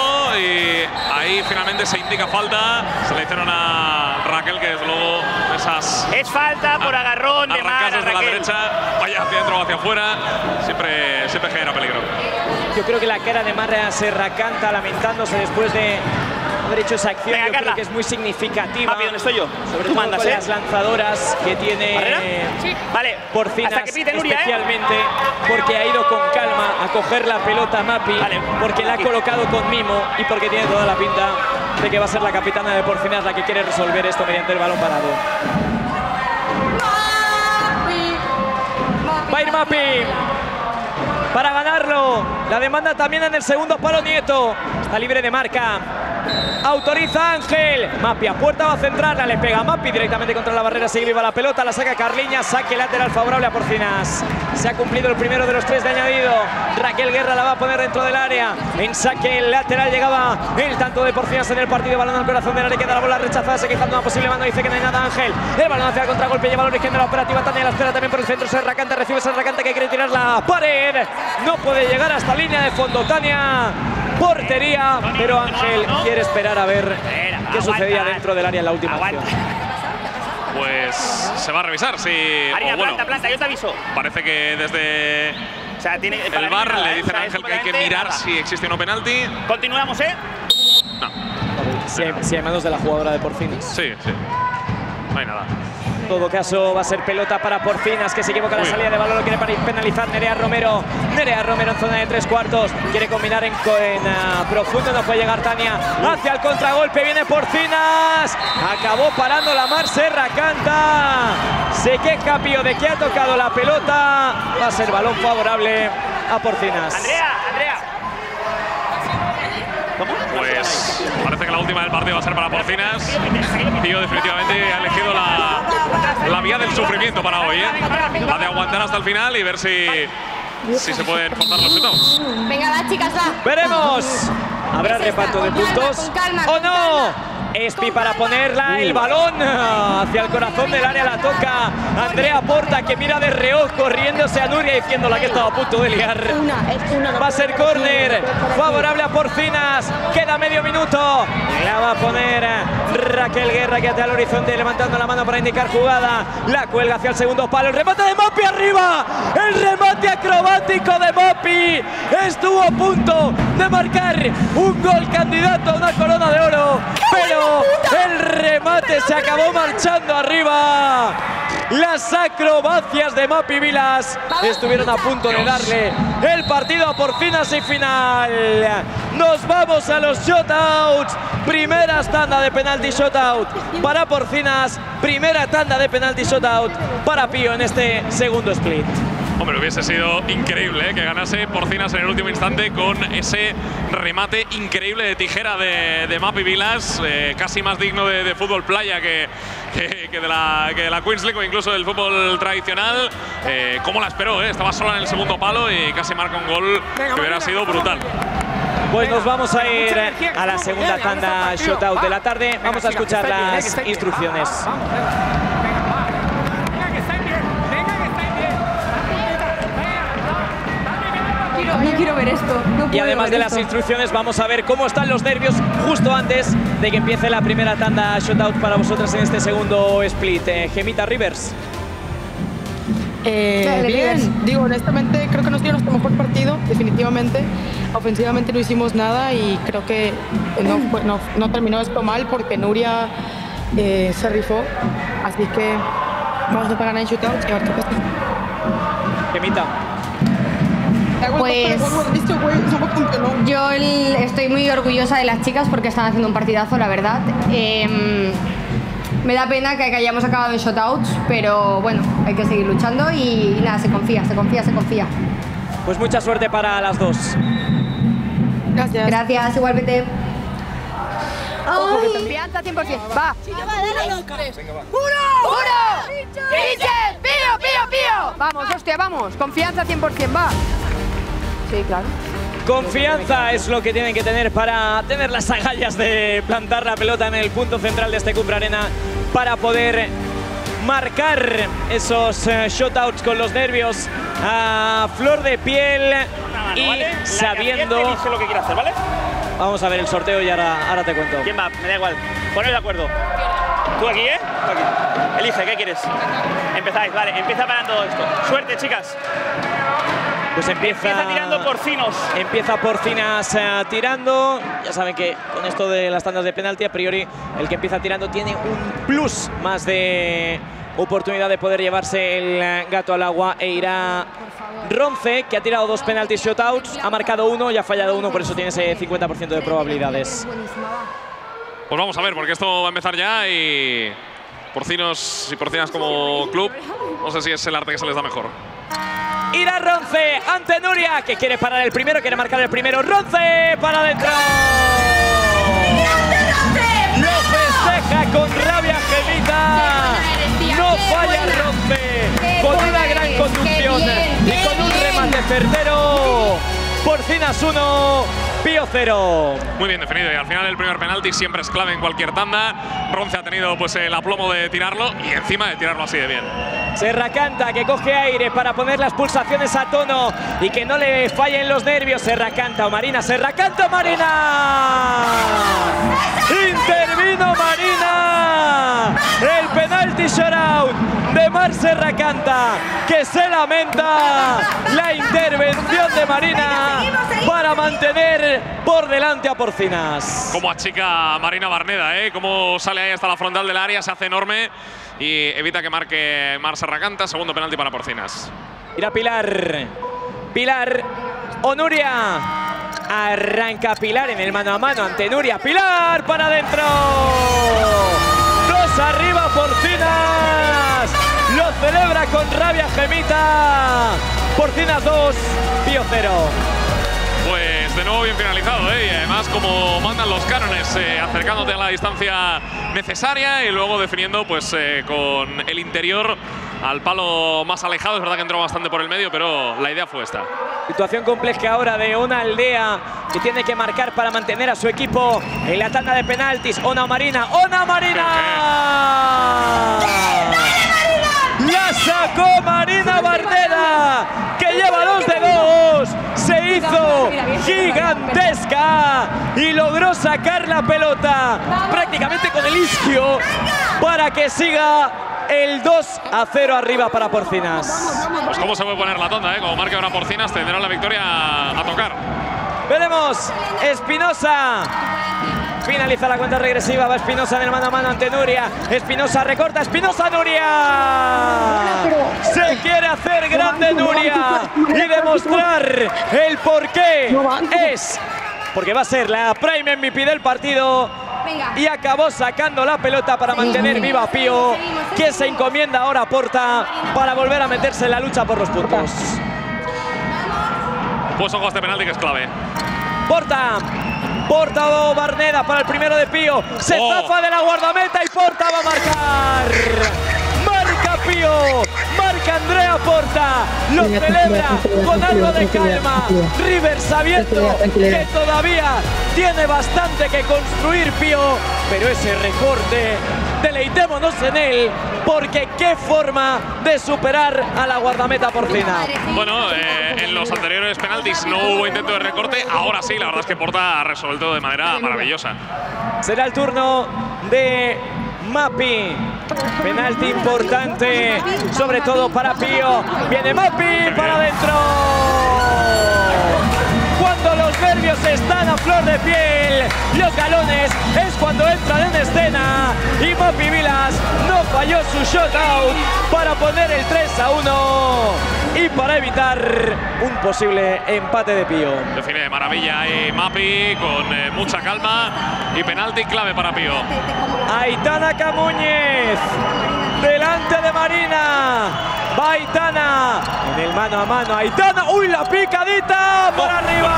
y ahí finalmente se indica falta. Se le hicieron a Raquel, que desde luego esas… Es falta por agarrón de Mar a desde la Raquel. derecha, vaya hacia adentro o hacia afuera, siempre genera peligro. Yo creo que la cara de Marra se racanta lamentándose después de haber hecho esa acción. Venga, yo Carla. creo que es muy significativa. Papi, ¿dónde estoy yo? Sobre Tú todo mandas, con las lanzadoras que tiene Sí. Vale, Porcinas, hasta que pite Nuria, especialmente porque ha ido con calma a coger la pelota Mapi, Vale. porque la ha colocado con mimo y porque tiene toda la pinta de que va a ser la capitana de Porcinas la que quiere resolver esto mediante el balón parado. Va a ir Mapi para ganarlo. La demanda también en el segundo palo Nieto. Está libre de marca. Autoriza Ángel. Mapi a puerta, va a centrarla. Le pega Mapi directamente contra la barrera. Sigue viva la pelota. La saca Carliña. Saque lateral favorable a Porcinas. Se ha cumplido el primero de los 3 de añadido. Raquel Guerra la va a poner dentro del área. En saque lateral llegaba el tanto de Porcinas en el partido. Balón al corazón del área. Queda la bola rechazada. Se quejando una posible mano. Dice que no hay nada Ángel. El balón hacia el contragolpe. Lleva el origen de la operativa. Tania la espera también por el centro. Serracante recibe Serracante que quiere tirar la pared. No puede llegar hasta línea de fondo Tania. Portería, pero Ángel quiere esperar a ver qué sucedía dentro del área en la última acción. Pues se va a revisar, sí. Harina, planta, yo te aviso. Parece que desde el VAR le dicen a Ángel que hay que mirar si existe o no penalti. Continuamos, ¿eh? No. Si hay manos de la jugadora de Porcinas. Sí. No hay nada. En todo caso, va a ser pelota para Porcinas, que se equivoca la salida de balón, lo quiere penalizar Nerea Romero. Nerea Romero en zona de 3/4. Quiere combinar en profundo, no puede llegar Tania. Hacia el contragolpe, viene Porcinas. Acabó parando la Mar Serracanta. Se queja Pío de que ha tocado la pelota. Va a ser balón favorable a Porcinas. Andrea. Pues parece que la última del partido va a ser para Porcinas. Pío definitivamente ha elegido la vía del sufrimiento para hoy, ¿eh? La de aguantar hasta el final y ver si se pueden forzar los shootouts. Venga, va, chicas, va. Veremos. ¿Habrá reparto de puntos con calma, o no? Espi para ponerla, el balón hacia el corazón del área, la toca Andrea Porta, que mira de reojo corriéndose a Nuria diciéndola que estaba a punto de liar. Va a ser córner favorable a Porcinas, queda medio minuto, la va a poner Raquel Guerra, que atea al horizonte levantando la mano para indicar jugada, la cuelga hacia el segundo palo, el remate de Mapi arriba, el remate acrobático de Mapi, estuvo a punto de marcar un gol candidato a una corona de oro, pero el remate se acabó marchando arriba. Las acrobacias de Mapi Vilas estuvieron a punto de darle el partido a Porcinas y final. Nos vamos a los shotouts. Primera tanda de penalti shotout para Porcinas. Primera tanda de penalti shotout para Pío en este segundo split. Hombre, hubiese sido increíble que ganase Porcinas en el último instante con ese remate increíble de tijera de Mapi Vilas, casi más digno de fútbol playa que de la Queens League o incluso del fútbol tradicional. ¿Cómo la esperó? Estaba sola en el segundo palo y casi marca un gol que hubiera sido brutal. Pues nos vamos a ir a la segunda tanda shootout de la tarde. Vamos a escuchar las instrucciones. No quiero ver esto. Y además de las instrucciones, vamos a ver cómo están los nervios justo antes de que empiece la primera tanda shootout para vosotras en este segundo split. Gemita Rivers. Bien, digo, honestamente creo que nos dio nuestro mejor partido, definitivamente. Ofensivamente no hicimos nada y creo que no terminó esto mal porque Nuria se rifó. Así que vamos a ganar en shootout y a ver qué pasa. Gemita. Pues yo estoy muy orgullosa de las chicas porque están haciendo un partidazo, la verdad. Me da pena que hayamos acabado en shotouts, pero bueno, hay que seguir luchando y nada, se confía. Pues mucha suerte para las dos. Gracias. Gracias, igualmente. Confianza 100%. Va. ¡Uno! ¡Richard! ¡Pío! Vamos, hostia, vamos. Confianza 100%, va. Sí, claro. Confianza es lo que tienen que tener para tener las agallas de plantar la pelota en el punto central de este Cupra Arena para poder marcar esos shotouts con los nervios a flor de piel y sabiendo... Elige lo que quiere hacer, ¿vale? Vamos a ver el sorteo y ahora te cuento. ¿Quién va? Me da igual. Poneos de acuerdo. ¿Tú aquí, Tú aquí. Elige, ¿qué quieres? Empezáis, vale. Empieza para todo esto. Suerte, chicas. Pues empieza tirando Porcinos. Empieza Porcinas tirando. Ya saben que con esto de las tandas de penalti, a priori, el que empieza tirando tiene un plus más de oportunidad de poder llevarse el gato al agua. E irá Ronce, que ha tirado 2 penaltis shotouts, ha marcado 1 y ha fallado 1, por eso tiene ese 50% de probabilidades. Pues vamos a ver, porque esto va a empezar ya y Porcinos y Porcinas como club, no sé si es el arte que se les da mejor. Irá Ronce ante Nuria, que quiere parar el primero, quiere marcar el primero. Ronce para adentro. conducción y con un remate certero. Porcinas 1, Pío 0. Muy bien definido y al final el primer penalti siempre es clave en cualquier tanda. Ronce ha tenido pues el aplomo de tirarlo y encima de tirarlo así de bien. Serracanta que coge aire para poner las pulsaciones a tono y que no le fallen los nervios. Serracanta o Marina, Serracanta o Marina. Intervino Marina. El penalti shootout de Marc Serracanta, que se lamenta la intervención de Marina para mantener por delante a Porcinas. Como achica Marina Barneda, cómo sale ahí hasta la frontal del área, se hace enorme y evita que marque Marc Serracanta. Segundo penalti para Porcinas. Mira Pilar. Pilar o Nuria. Arranca Pilar en el mano a mano ante Nuria. Pilar para adentro. 2 arriba Porcinas. Lo celebra con rabia Gemita. Porcinas 2, Pío 0. Pues de nuevo bien finalizado, y además como mandan los cánones, acercándote a la distancia necesaria y luego definiendo pues con el interior al palo más alejado. Es verdad que entró bastante por el medio, pero la idea fue esta. Situación compleja ahora de una aldea que tiene que marcar para mantener a su equipo en la tanda de penaltis. Ona Marina, Ona Marina. La sacó Marina Barneda, que lleva 2 de 2. Se hizo gigantesca y logró sacar la pelota prácticamente con el isquio para que siga el 2-0 arriba para Porcinas. Pues cómo se puede poner la tanda, como marque ahora Porcinas, tendrá la victoria a tocar. Veremos. Espinosa. Finaliza la cuenta regresiva, va Espinosa en el mano a mano ante Nuria. Espinosa recorta, Espinosa, Nuria. Se quiere hacer grande Nuria y demostrar el porqué es. Porque va a ser la Prime MVP del partido. Y acabó sacando la pelota para mantener viva a Pío, que se encomienda ahora a Porta para volver a meterse en la lucha por los puntos. Pues ojo a este penalti que es clave. Porta. Porta o Barneda para el primero de Pío. Se zafa de la guardameta y Porta va a marcar. Marca Pío. Marca Andrea Porta. Lo celebra con algo de calma. River sabiendo que todavía tiene bastante que construir Pío. Pero ese recorte, deleitémonos en él, porque qué forma de superar a la guardameta porcina. Bueno, en los anteriores penaltis no hubo intento de recorte, ahora sí, la verdad es que Porta ha resuelto de manera maravillosa. Será el turno de Mapi. Penalti importante, sobre todo para Pío. Viene Mapi para adentro. Cuando los nervios están a flor de piel, los galones, es cuando entran en escena. Y Mapi Vilas no falló su shootout para poner el 3-1 y para evitar un posible empate de Pío. Define de maravilla Mapi con mucha calma y penalti clave para Pío. Aitana Camuñez delante de Marina. Va Aitana en el mano a mano. Aitana, uy, la picadita por arriba.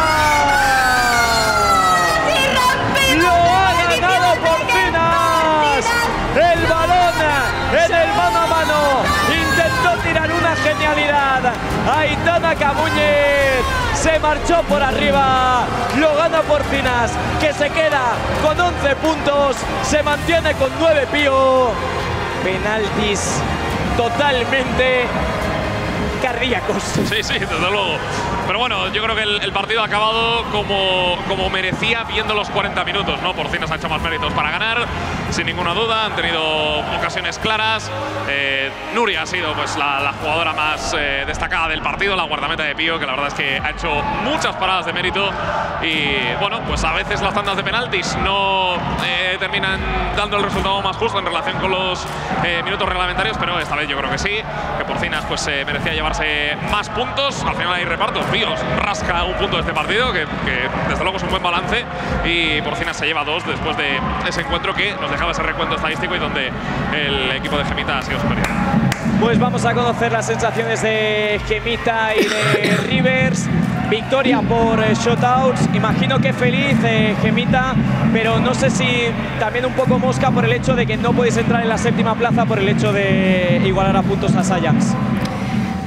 Lo ha ganado Porcinas. El balón en el mano a mano. Intentó tirar una genialidad. Aitana Camuñez se marchó por arriba. Lo gana Porcinas, que se queda con 11 puntos. Se mantiene con 9 Pío. Penaltis totalmente cardíacos. Sí, desde luego. Pero bueno, yo creo que el partido ha acabado como merecía viendo los 40 minutos, ¿no? Porcinas ha hecho más méritos para ganar, sin ninguna duda. Han tenido ocasiones claras. Nuria ha sido pues la jugadora más destacada del partido, la guardameta de Pío, que la verdad es que ha hecho muchas paradas de mérito. Y bueno, pues a veces las tandas de penaltis no terminan dando el resultado más justo en relación con los minutos reglamentarios, pero esta vez yo creo que sí, que Porcinas pues merecía llevarse más puntos. Al final hay reparto. Pío rasca un punto de este partido, que desde luego es un buen balance, y Porcinas se lleva 2 después de ese encuentro que nos dejaba ese recuento estadístico y donde el equipo de Gemita ha sido superior. Pues vamos a conocer las sensaciones de Gemita y de Rivers. Victoria por shootouts. Imagino que feliz Gemita, pero no sé si también un poco mosca por el hecho de que no podéis entrar en la 7ª plaza por el hecho de igualar a puntos a Saiyans.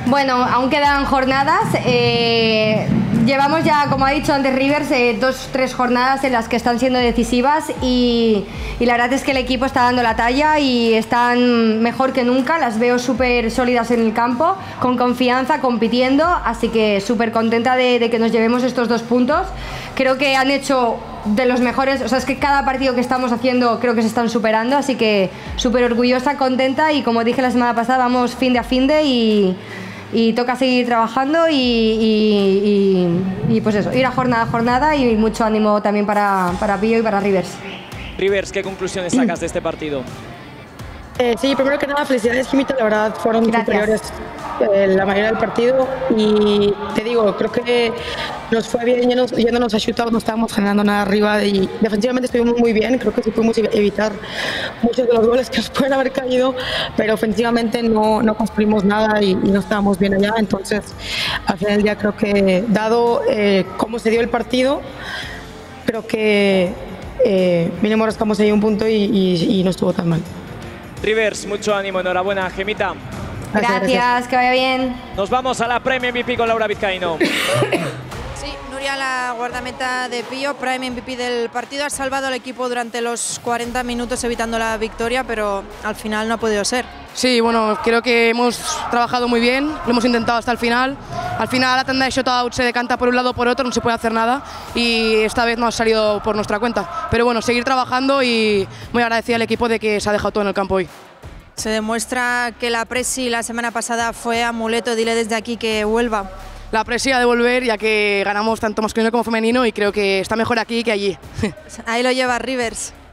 Bueno, aún quedan jornadas. Llevamos ya, como ha dicho antes Rivers, 2-3 jornadas en las que están siendo decisivas y la verdad es que el equipo está dando la talla y están mejor que nunca. Las veo súper sólidas en el campo, con confianza, compitiendo, así que súper contenta de que nos llevemos estos 2 puntos. Creo que han hecho de los mejores, o sea, es que cada partido que estamos haciendo creo que se están superando, así que súper orgullosa, contenta y como dije la semana pasada, vamos fin de a fin de y toca seguir trabajando y pues eso, ir a jornada a jornada y mucho ánimo también para Pío y para Rivers. Rivers, ¿qué conclusiones sacas de este partido? Sí, primero que nada, felicidades, Jimito, la verdad fueron superiores la mayoría del partido y te digo, creo que nos fue bien yéndonos a shootout, no estábamos generando nada arriba y defensivamente estuvimos muy bien, creo que sí pudimos evitar muchos de los goles que nos pueden haber caído, pero ofensivamente no construimos nada y no estábamos bien allá, entonces al final del día creo que dado cómo se dio el partido, creo que mínimo rascamos ahí un punto y no estuvo tan mal. Rivers, mucho ánimo, enhorabuena, Gemita. Gracias, que vaya bien. Nos vamos a la Premio MVP con Laura Vizcaíno. Sí, Nuria, la guardameta de Pío, Prime MVP del partido, ha salvado al equipo durante los 40 minutos evitando la victoria, pero al final no ha podido ser. Sí, bueno, creo que hemos trabajado muy bien, lo hemos intentado hasta el final. Al final la tanda de shutout se decanta por un lado o por otro, no se puede hacer nada y esta vez no ha salido por nuestra cuenta. Pero bueno, seguir trabajando y muy agradecida al equipo de que se ha dejado todo en el campo hoy. Se demuestra que la presi la semana pasada fue amuleto, dile desde aquí que vuelva. La presi ha de volver ya que ganamos tanto masculino como femenino y creo que está mejor aquí que allí. Ahí lo lleva Rivers.